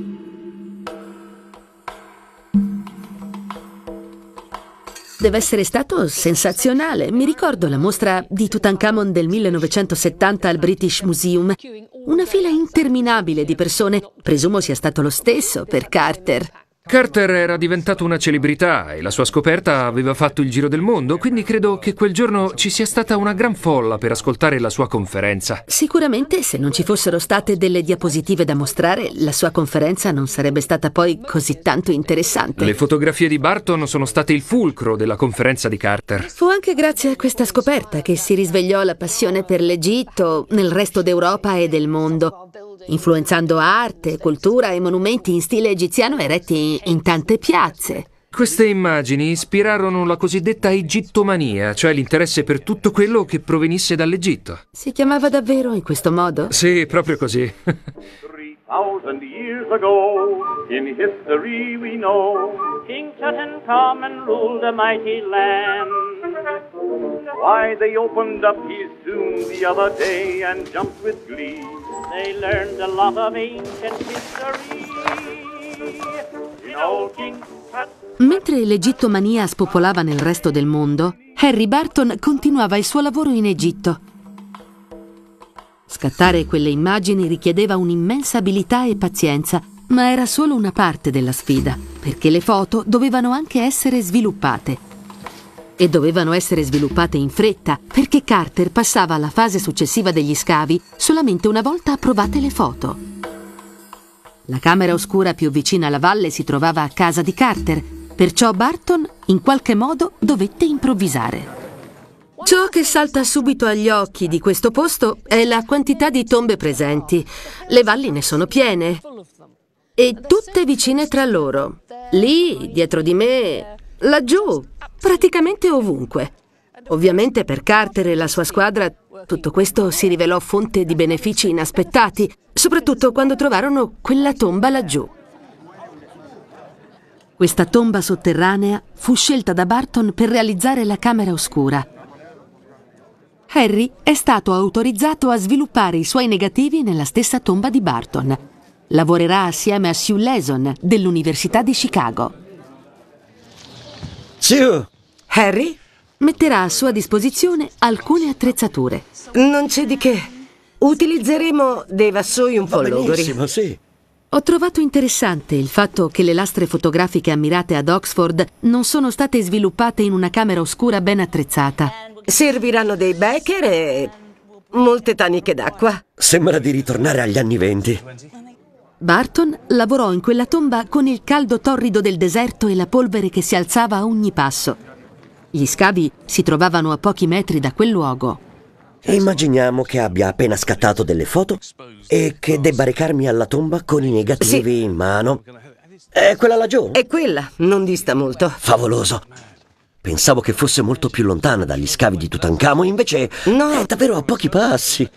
Deve essere stato sensazionale. Mi ricordo la mostra di Tutankhamon del millenovecentosettanta al British Museum. Una fila interminabile di persone. Presumo sia stato lo stesso per Carter. Carter era diventato una celebrità e la sua scoperta aveva fatto il giro del mondo, quindi credo che quel giorno ci sia stata una gran folla per ascoltare la sua conferenza. Sicuramente, se non ci fossero state delle diapositive da mostrare, la sua conferenza non sarebbe stata poi così tanto interessante. Le fotografie di Barton sono state il fulcro della conferenza di Carter. Fu anche grazie a questa scoperta che si risvegliò la passione per l'Egitto nel resto d'Europa e del mondo, influenzando arte, cultura e monumenti in stile egiziano eretti in tante piazze. Queste immagini ispirarono la cosiddetta egittomania, cioè l'interesse per tutto quello che provenisse dall'Egitto. Si chiamava davvero in questo modo? Sì, proprio così. Thousand years ago, in history we know, King Tutankhamun ruled a mighty land. Why, they opened up his tomb the other day and jumped with glee. They learned a lot of ancient history. You know, King Tut- Mentre l'egittomania spopolava nel resto del mondo, Harry Barton continuava il suo lavoro in Egitto. Scattare quelle immagini richiedeva un'immensa abilità e pazienza, Ma era solo una parte della sfida, perché le foto dovevano anche essere sviluppate. E dovevano essere sviluppate in fretta, perché Carter passava alla fase successiva degli scavi solamente una volta approvate le foto. La camera oscura più vicina alla valle si trovava a casa di Carter, perciò Barton in qualche modo dovette improvvisare. Ciò che salta subito agli occhi di questo posto è la quantità di tombe presenti. Le valli ne sono piene. E tutte vicine tra loro. Lì, dietro di me, laggiù, praticamente ovunque. Ovviamente per Carter e la sua squadra tutto questo si rivelò fonte di benefici inaspettati, soprattutto quando trovarono quella tomba laggiù. Questa tomba sotterranea fu scelta da Barton per realizzare la camera oscura. Harry è stato autorizzato a sviluppare i suoi negativi nella stessa tomba di Barton. Lavorerà assieme a Sue Leson dell'Università di Chicago. Sue! Harry? Metterà a sua disposizione alcune attrezzature. Non c'è di che. Utilizzeremo dei vassoi un po' logori. Benissimo, sì. Ho trovato interessante il fatto che le lastre fotografiche ammirate ad Oxford non sono state sviluppate in una camera oscura ben attrezzata. Serviranno dei becker e molte taniche d'acqua. Sembra di ritornare agli anni venti. Barton lavorò in quella tomba con il caldo torrido del deserto e la polvere che si alzava a ogni passo. Gli scavi si trovavano a pochi metri da quel luogo. Immaginiamo che abbia appena scattato delle foto e che debba recarmi alla tomba con i negativi Sì. in mano. È quella laggiù? È quella, non dista molto. Favoloso. Pensavo che fosse molto più lontana dagli scavi di Tutankhamon, invece No. è davvero a pochi passi.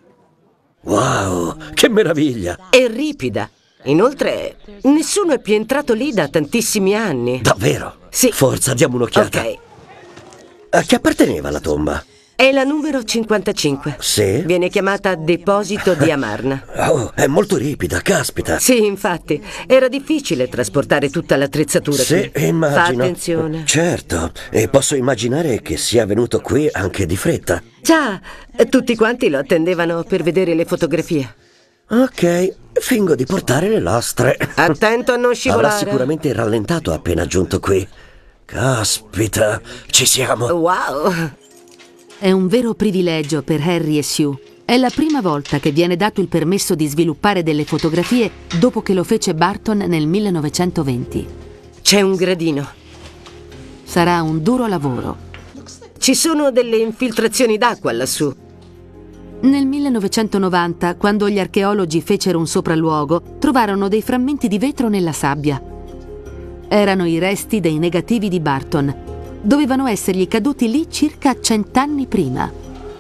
Wow, che meraviglia! È ripida. Inoltre, nessuno è più entrato lì da tantissimi anni. Davvero? Sì. Forza, diamo un'occhiata. Ok. A chi apparteneva la tomba? È la numero cinquantacinque. Sì? Viene chiamata Deposito di Amarna. Oh, è molto ripida, caspita. Sì, infatti. Era difficile trasportare tutta l'attrezzatura Sì, qui. immagino. Fa attenzione. Certo, e posso immaginare che sia venuto qui anche di fretta. Già, tutti quanti lo attendevano per vedere le fotografie. Ok, fingo di portare le lastre. Attento a non scivolare. Avrà sicuramente rallentato appena giunto qui. Caspita, ci siamo. Wow. È un vero privilegio per Harry e Sue. È la prima volta che viene dato il permesso di sviluppare delle fotografie dopo che lo fece Barton nel millenovecentoventi. C'è un gradino. Sarà un duro lavoro. Ci sono delle infiltrazioni d'acqua lassù. Nel millenovecentonovanta, quando gli archeologi fecero un sopralluogo, trovarono dei frammenti di vetro nella sabbia. Erano i resti dei negativi di Barton. Dovevano essergli caduti lì circa cent'anni prima.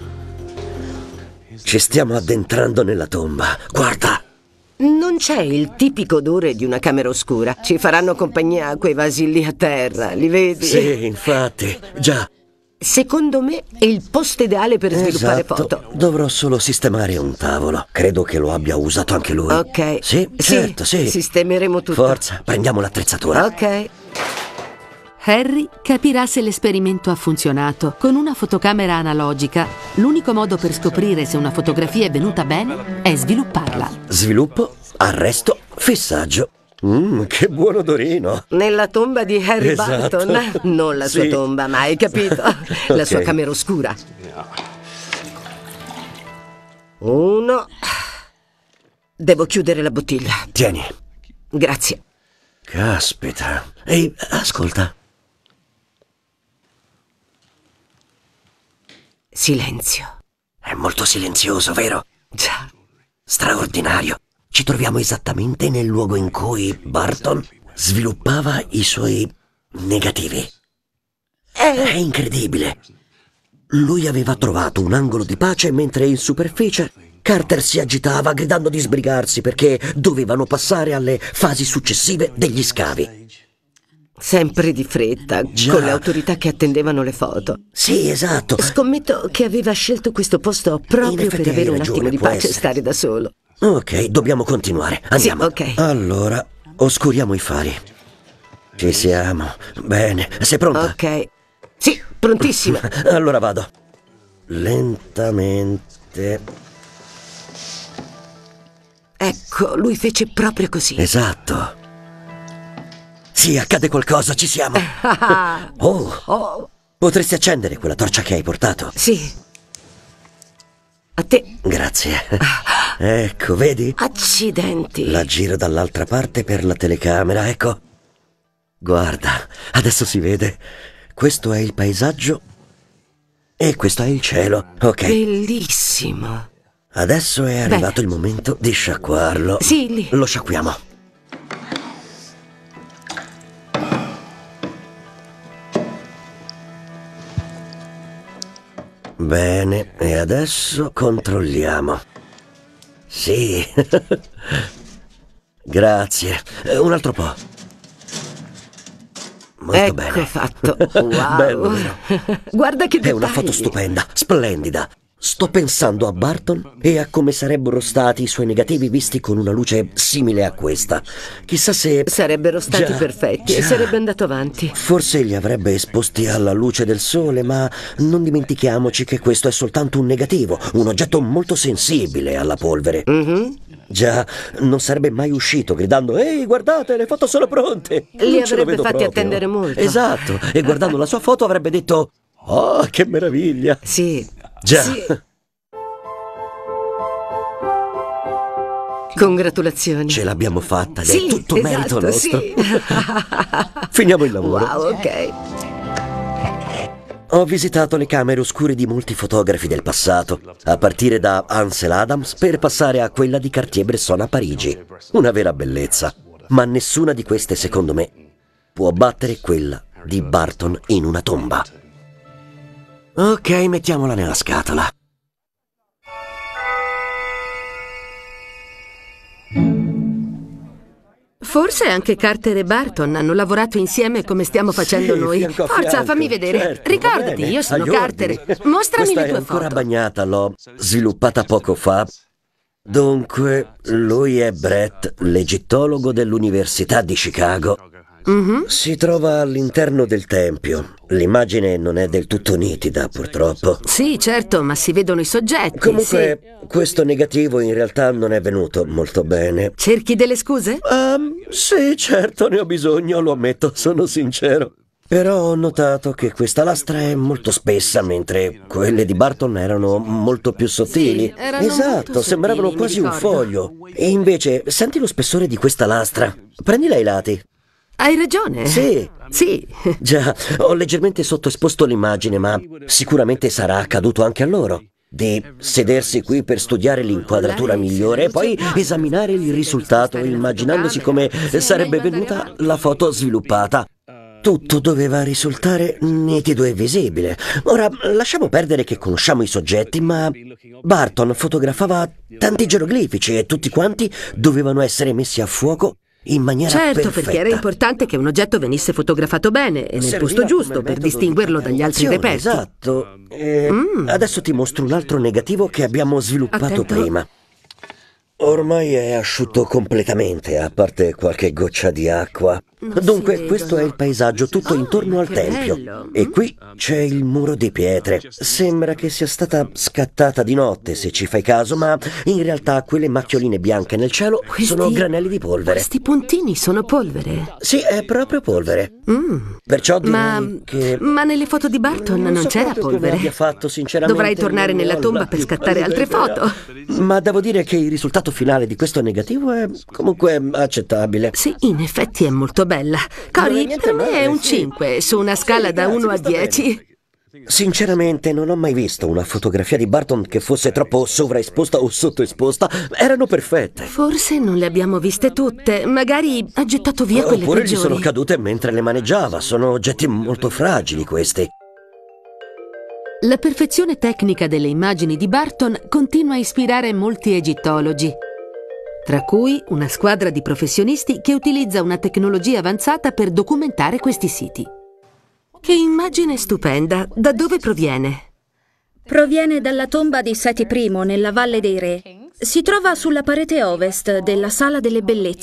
Ci stiamo addentrando nella tomba. Guarda! Non c'è il tipico odore di una camera oscura. Ci faranno compagnia quei vasi lì a terra, li vedi? Sì, infatti, già. Secondo me è il posto ideale per sviluppare Esatto. foto. Dovrò solo sistemare un tavolo. Credo che lo abbia usato anche lui. Ok. Sì, certo, sì. Sistemeremo tutto. Forza, prendiamo l'attrezzatura. Ok. Harry capirà se l'esperimento ha funzionato. Con una fotocamera analogica, l'unico modo per scoprire se una fotografia è venuta bene è svilupparla. Sviluppo, arresto, fissaggio. Mmm, che buon odorino. Nella tomba di Harry Esatto. Barton. Non la sua Sì. tomba, ma hai capito? La Ok. sua camera oscura. Uno. Devo chiudere la bottiglia. Tieni. Grazie. Caspita. Ehi, ascolta. Silenzio. È molto silenzioso, vero? Già. Straordinario. Ci troviamo esattamente nel luogo in cui Barton sviluppava i suoi negativi. È incredibile. Lui aveva trovato un angolo di pace mentre in superficie Carter si agitava gridando di sbrigarsi perché dovevano passare alle fasi successive degli scavi. Sempre di fretta, Già. con le autorità che attendevano le foto. Sì, esatto. Scommetto che aveva scelto questo posto In proprio effetti per hai avere un ragione, attimo di può pace e essere. stare da solo. Ok, dobbiamo continuare. Andiamo. Sì, ok. Allora, oscuriamo i fari. Ci siamo. Bene. Sei pronta? Ok. Sì, prontissima. Allora vado. Lentamente. Ecco. Ecco, lui fece proprio così. Esatto. Sì, accade qualcosa, ci siamo. Oh, Oh, potresti accendere quella torcia che hai portato? sì. A te. Grazie. Ecco, vedi? Accidenti. La giro dall'altra parte per la telecamera, ecco. Guarda, adesso si vede. Questo è il paesaggio e questo è il cielo. Ok. Bellissimo. Adesso è arrivato Bene. il momento di sciacquarlo. Sì, lì. Lo sciacquiamo. Bene, e adesso controlliamo. Sì. Grazie. Eh, Un altro po'. Molto Ecco bene. fatto. Wow. Bello, vero? Guarda che È dettagli. una foto stupenda, splendida. Sto pensando a Barton e a come sarebbero stati i suoi negativi visti con una luce simile a questa. Chissà se... Sarebbero stati Già, perfetti e già. sarebbe andato avanti. Forse li avrebbe esposti alla luce del sole, ma non dimentichiamoci che questo è soltanto un negativo, un oggetto molto sensibile alla polvere. Mhm. Già, non sarebbe mai uscito gridando «Ehi, guardate, le foto sono pronte!» Li Non ce lo avrebbe vedo fatti proprio. attendere molto. Esatto, e guardando la sua foto avrebbe detto «Oh, che meraviglia!» Sì. Già. Sì. Congratulazioni. Ce l'abbiamo fatta ed Sì, è tutto merito esatto, nostro. sì. Finiamo il lavoro. Wow, ok. Ho visitato le camere oscure di molti fotografi del passato, a partire da Ansel Adams per passare a quella di Cartier-Bresson a Parigi. Una vera bellezza, ma nessuna di queste, secondo me, può battere quella di Barton in una tomba. Ok, mettiamola nella scatola. Forse anche Carter e Barton hanno lavorato insieme come stiamo facendo Sì, noi. fianco a Forza, fianco, fammi vedere. certo, Ricordati, va bene, io sono agli Carter. ordini. Mostrami Questa le è tue ancora foto. bagnata, l'ho sviluppata poco fa. Dunque, lui è Brett, l'egittologo dell'Università di Chicago. Mhm. Si trova all'interno del tempio. L'immagine non è del tutto nitida, purtroppo. Sì, certo, ma si vedono i soggetti. Comunque, questo negativo in realtà non è venuto molto bene. sì. Cerchi delle scuse? Um, sì, certo, ne ho bisogno, lo ammetto, sono sincero. Però ho notato che questa lastra è molto spessa, mentre quelle di Barton erano molto più sottili. Sì, erano esatto, molto sembravano sottili, mi quasi un ricordo. foglio. E invece, senti lo spessore di questa lastra. Prendila ai lati. Hai ragione. Sì. Sì. Già, ho leggermente sottoesposto l'immagine, ma sicuramente sarà accaduto anche a loro. Di sedersi qui per studiare l'inquadratura migliore e poi esaminare il risultato, immaginandosi come sarebbe venuta la foto sviluppata. Tutto doveva risultare nitido e visibile. Ora, lasciamo perdere che conosciamo i soggetti, ma Barton fotografava tanti geroglifici e tutti quanti dovevano essere messi a fuoco in maniera Certo, perfetta. perché era importante che un oggetto venisse fotografato bene e nel Serviva posto giusto come per metodo distinguerlo di dagli altri catalogazione, reperti. Esatto. E Mm. adesso ti mostro un altro negativo che abbiamo sviluppato Attento. prima. Ormai è asciutto completamente, a parte qualche goccia di acqua. Non si Dunque, vedono. questo è il paesaggio tutto Oh, intorno al che tempio. bello. E qui c'è il muro di pietre. Sembra che sia stata scattata di notte, se ci fai caso, ma in realtà quelle macchioline bianche nel cielo Questi- sono granelli di polvere. Questi puntini sono polvere. Sì, è proprio polvere. Mm. Perciò direi Ma, che... ma nelle foto di Barton non, so c'era proprio come polvere. abbia fatto, sinceramente. Dovrai tornare non ne nella ho tomba la per più scattare pallida altre idea. foto. Ma devo dire che il risultato finale di questo negativo è comunque accettabile. Sì, in effetti è molto bella. Non è Cory, niente per me male, è un sì. cinque, su una scala Sì, da grazie, uno mi a sta dieci. Sinceramente non ho mai visto una fotografia di Barton che fosse troppo sovraesposta o sottoesposta. Erano perfette. Forse non le abbiamo viste tutte. Magari ha gettato via quelle Oppure gli peggiori. sono cadute mentre le maneggiava. Sono oggetti molto fragili questi. La perfezione tecnica delle immagini di Barton continua a ispirare molti egittologi, tra cui una squadra di professionisti che utilizza una tecnologia avanzata per documentare questi siti. Che immagine stupenda! Da dove proviene? Proviene dalla tomba di Seti I nella Valle dei Re. Si trova sulla parete ovest della Sala delle Bellezze.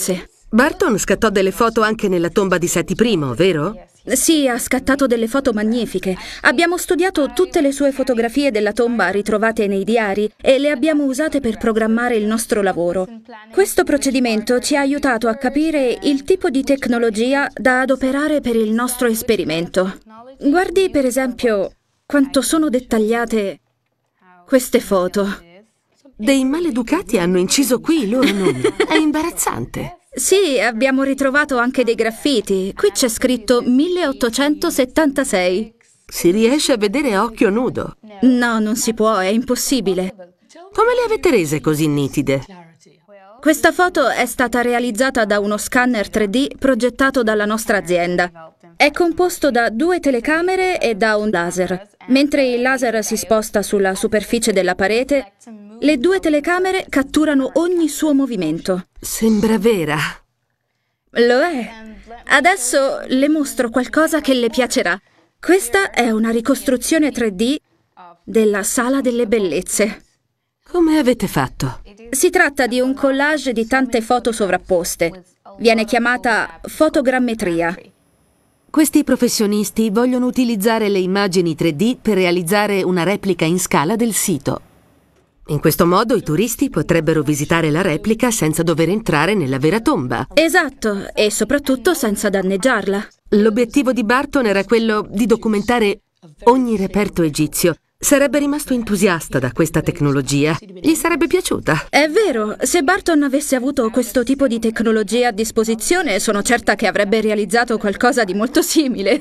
Barton scattò delle foto anche nella tomba di Seti I, vero? Sì, ha scattato delle foto magnifiche. Abbiamo studiato tutte le sue fotografie della tomba ritrovate nei diari e le abbiamo usate per programmare il nostro lavoro. Questo procedimento ci ha aiutato a capire il tipo di tecnologia da adoperare per il nostro esperimento. Guardi, per esempio, quanto sono dettagliate queste foto. Dei maleducati hanno inciso qui i loro nomi. È imbarazzante. Sì, abbiamo ritrovato anche dei graffiti. Qui c'è scritto milleottocentosettantasei. Si riesce a vedere a occhio nudo. No, non si può, è impossibile. Come le avete rese così nitide? Questa foto è stata realizzata da uno scanner tre D progettato dalla nostra azienda. È composto da due telecamere e da un laser. Mentre il laser si sposta sulla superficie della parete, le due telecamere catturano ogni suo movimento. Sembra vera. Lo è. Adesso le mostro qualcosa che le piacerà. Questa è una ricostruzione tre D della Sala delle Bellezze. Come avete fatto? Si tratta di un collage di tante foto sovrapposte. Viene chiamata fotogrammetria. Questi professionisti vogliono utilizzare le immagini tre D per realizzare una replica in scala del sito. In questo modo i turisti potrebbero visitare la replica senza dover entrare nella vera tomba. Esatto, e soprattutto senza danneggiarla. L'obiettivo di Barton era quello di documentare ogni reperto egizio. Sarebbe rimasto entusiasta da questa tecnologia. Gli sarebbe piaciuta. È vero, se Barton avesse avuto questo tipo di tecnologia a disposizione, sono certa che avrebbe realizzato qualcosa di molto simile.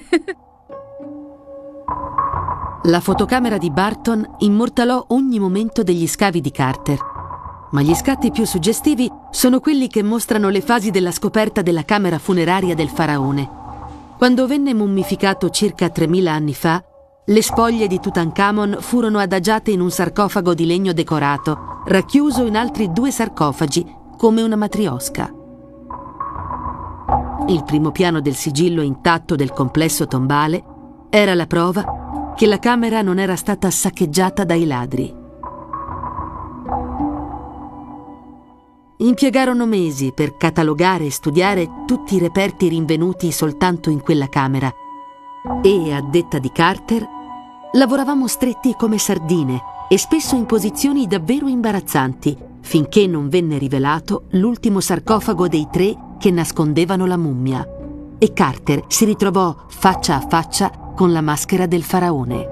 La fotocamera di Barton immortalò ogni momento degli scavi di Carter. Ma gli scatti più suggestivi sono quelli che mostrano le fasi della scoperta della camera funeraria del faraone. Quando venne mummificato circa tremila anni fa, le spoglie di Tutankhamon furono adagiate in un sarcofago di legno decorato, racchiuso in altri due sarcofagi, come una matriosca. Il primo piano del sigillo intatto del complesso tombale era la prova che la camera non era stata saccheggiata dai ladri. Impiegarono mesi per catalogare e studiare tutti i reperti rinvenuti soltanto in quella camera e, a detta di Carter, lavoravamo stretti come sardine e spesso in posizioni davvero imbarazzanti, finché non venne rivelato l'ultimo sarcofago dei tre che nascondevano la mummia, e Carter si ritrovò faccia a faccia con la maschera del faraone.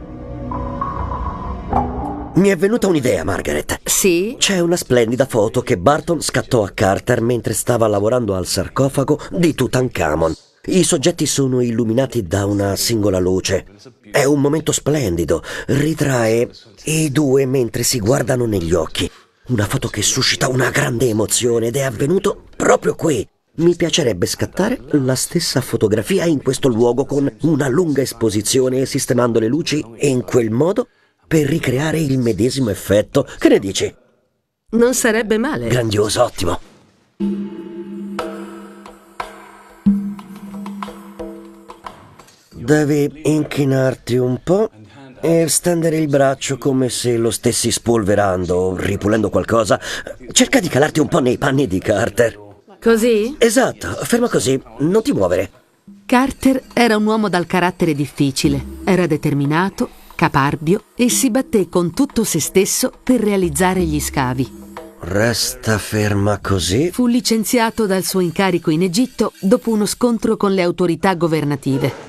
Mi è venuta un'idea, Margaret. Sì? C'è una splendida foto che Barton scattò a Carter mentre stava lavorando al sarcofago di Tutankhamon. I soggetti sono illuminati da una singola luce. È un momento splendido. Ritrae i due mentre si guardano negli occhi. Una foto che suscita una grande emozione ed è avvenuto proprio qui. Mi piacerebbe scattare la stessa fotografia in questo luogo con una lunga esposizione e sistemando le luci in quel modo per ricreare il medesimo effetto. Che ne dici? Non sarebbe male. Grandioso, ottimo. Devi inchinarti un po' e stendere il braccio come se lo stessi spolverando o ripulendo qualcosa. Cerca di calarti un po' nei panni di Carter. Così? Esatto, ferma così, non ti muovere. Carter era un uomo dal carattere difficile, era determinato, caparbio e si batté con tutto se stesso per realizzare gli scavi. Resta ferma così. Fu licenziato dal suo incarico in Egitto dopo uno scontro con le autorità governative.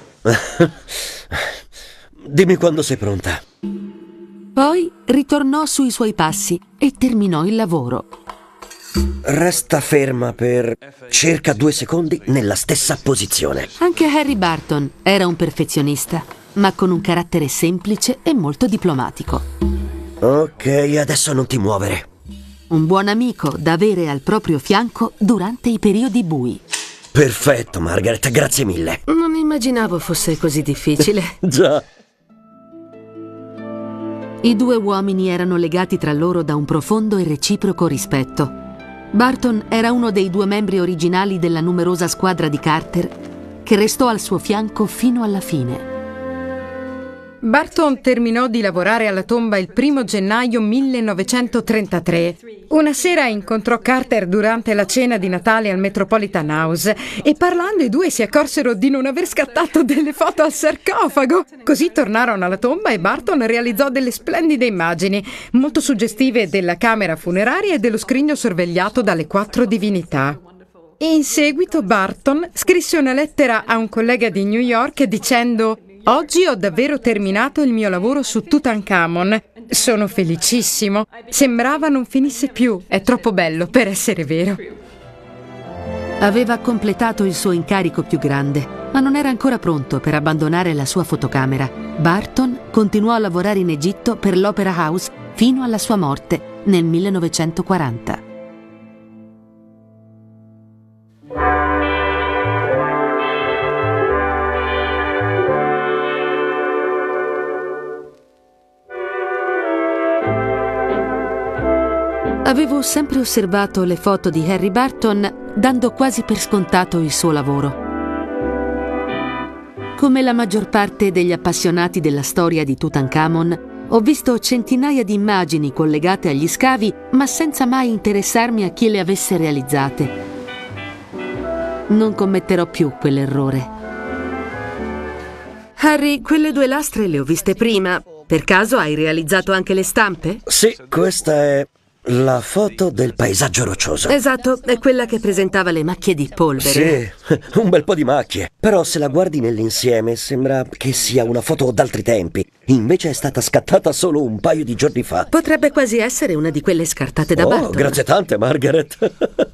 Dimmi quando sei pronta. Poi ritornò sui suoi passi e terminò il lavoro. Resta ferma per circa due secondi nella stessa posizione. Anche Harry Barton era un perfezionista, ma con un carattere semplice e molto diplomatico. Ok, adesso non ti muovere. Un buon amico da avere al proprio fianco durante i periodi bui. Perfetto, Margaret, grazie mille. Non immaginavo fosse così difficile. Già. I due uomini erano legati tra loro da un profondo e reciproco rispetto. Barton era uno dei due membri originali della numerosa squadra di Carter che restò al suo fianco fino alla fine. Barton terminò di lavorare alla tomba il primo gennaio millenovecentotrentatré. Una sera incontrò Carter durante la cena di Natale al Metropolitan House e parlando i due si accorsero di non aver scattato delle foto al sarcofago. Così tornarono alla tomba e Barton realizzò delle splendide immagini, molto suggestive della camera funeraria e dello scrigno sorvegliato dalle quattro divinità. In seguito Barton scrisse una lettera a un collega di New York dicendo: «Oggi ho davvero terminato il mio lavoro su Tutankhamon. Sono felicissimo. Sembrava non finisse più. È troppo bello per essere vero». Aveva completato il suo incarico più grande, ma non era ancora pronto per abbandonare la sua fotocamera. Barton continuò a lavorare in Egitto per l'Opera House fino alla sua morte nel millenovecentoquaranta. Avevo sempre osservato le foto di Harry Barton dando quasi per scontato il suo lavoro. Come la maggior parte degli appassionati della storia di Tutankhamon, ho visto centinaia di immagini collegate agli scavi, ma senza mai interessarmi a chi le avesse realizzate. Non commetterò più quell'errore. Harry, quelle due lastre le ho viste prima. Per caso hai realizzato anche le stampe? Sì, questa è la foto del paesaggio roccioso. Esatto, è quella che presentava le macchie di polvere. Sì, un bel po' di macchie. Però se la guardi nell'insieme sembra che sia una foto d'altri tempi. Invece è stata scattata solo un paio di giorni fa. Potrebbe quasi essere una di quelle scartate da oh, Barton. Grazie tante, Margaret.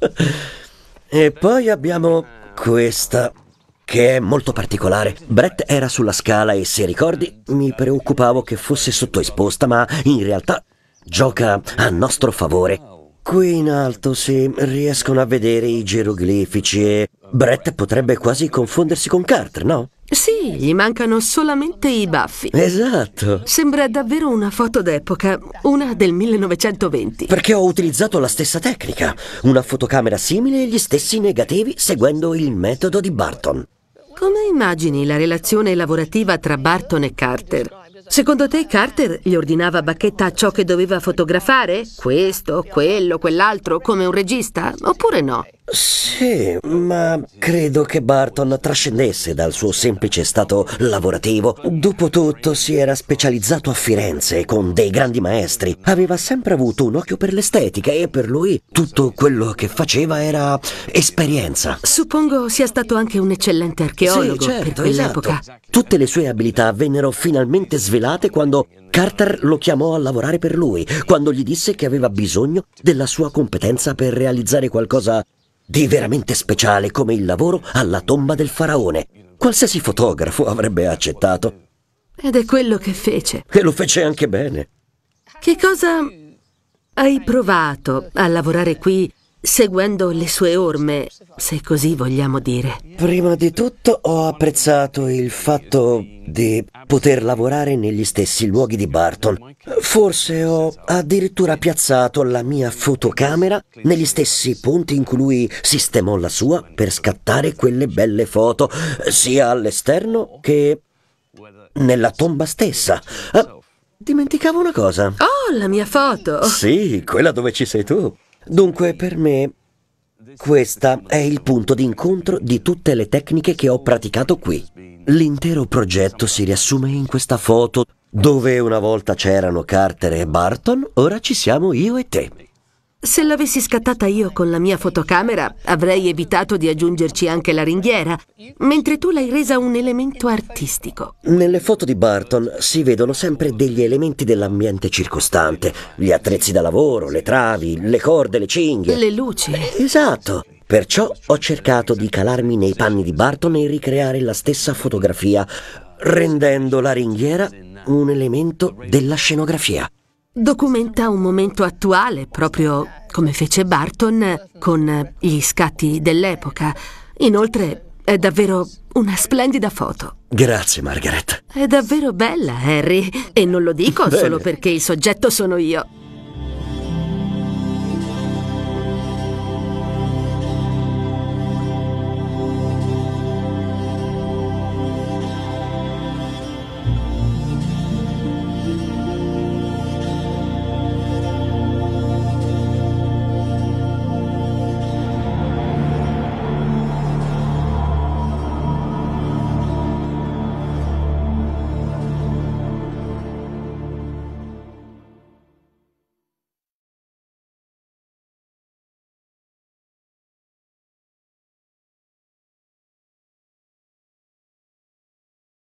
E poi abbiamo questa, che è molto particolare. Brett era sulla scala e, se ricordi, mi preoccupavo che fosse sottoesposta, ma in realtà gioca a nostro favore. Qui in alto si riescono a vedere i geroglifici e Brett potrebbe quasi confondersi con Carter, no? Sì, gli mancano solamente i baffi. Esatto. Sembra davvero una foto d'epoca, una del millenovecentoventi. Perché ho utilizzato la stessa tecnica, una fotocamera simile e gli stessi negativi seguendo il metodo di Barton. Come immagini la relazione lavorativa tra Barton e Carter? Secondo te Carter gli ordinava a bacchetta ciò che doveva fotografare? Questo, quello, quell'altro, come un regista? Oppure no? Sì, ma credo che Barton trascendesse dal suo semplice stato lavorativo. Dopotutto si era specializzato a Firenze con dei grandi maestri. Aveva sempre avuto un occhio per l'estetica e per lui tutto quello che faceva era esperienza. Suppongo sia stato anche un eccellente archeologo sì, certo, per quell'epoca. Esatto. Tutte le sue abilità vennero finalmente svelate quando Carter lo chiamò a lavorare per lui, quando gli disse che aveva bisogno della sua competenza per realizzare qualcosa di veramente speciale come il lavoro alla tomba del faraone. Qualsiasi fotografo avrebbe accettato. Ed è quello che fece. E lo fece anche bene. Che cosa hai provato a lavorare qui seguendo le sue orme, se così vogliamo dire? Prima di tutto ho apprezzato il fatto di poter lavorare negli stessi luoghi di Barton. Forse ho addirittura piazzato la mia fotocamera negli stessi punti in cui lui sistemò la sua per scattare quelle belle foto, sia all'esterno che nella tomba stessa. Ah, dimenticavo una cosa. Oh, la mia foto! Sì, quella dove ci sei tu. Dunque, per me, questa è il punto di incontro di tutte le tecniche che ho praticato qui. L'intero progetto si riassume in questa foto, dove una volta c'erano Carter e Barton, ora ci siamo io e te. Se l'avessi scattata io con la mia fotocamera, avrei evitato di aggiungerci anche la ringhiera, mentre tu l'hai resa un elemento artistico. Nelle foto di Barton si vedono sempre degli elementi dell'ambiente circostante, gli attrezzi da lavoro, le travi, le corde, le cinghie. Le luci. Esatto. Perciò ho cercato di calarmi nei panni di Barton e ricreare la stessa fotografia, rendendo la ringhiera un elemento della scenografia. Documenta un momento attuale, proprio come fece Barton con gli scatti dell'epoca. Inoltre, è davvero una splendida foto. Grazie, Margaret. È davvero bella, Harry, e non lo dico Bene. Solo perché il soggetto sono io.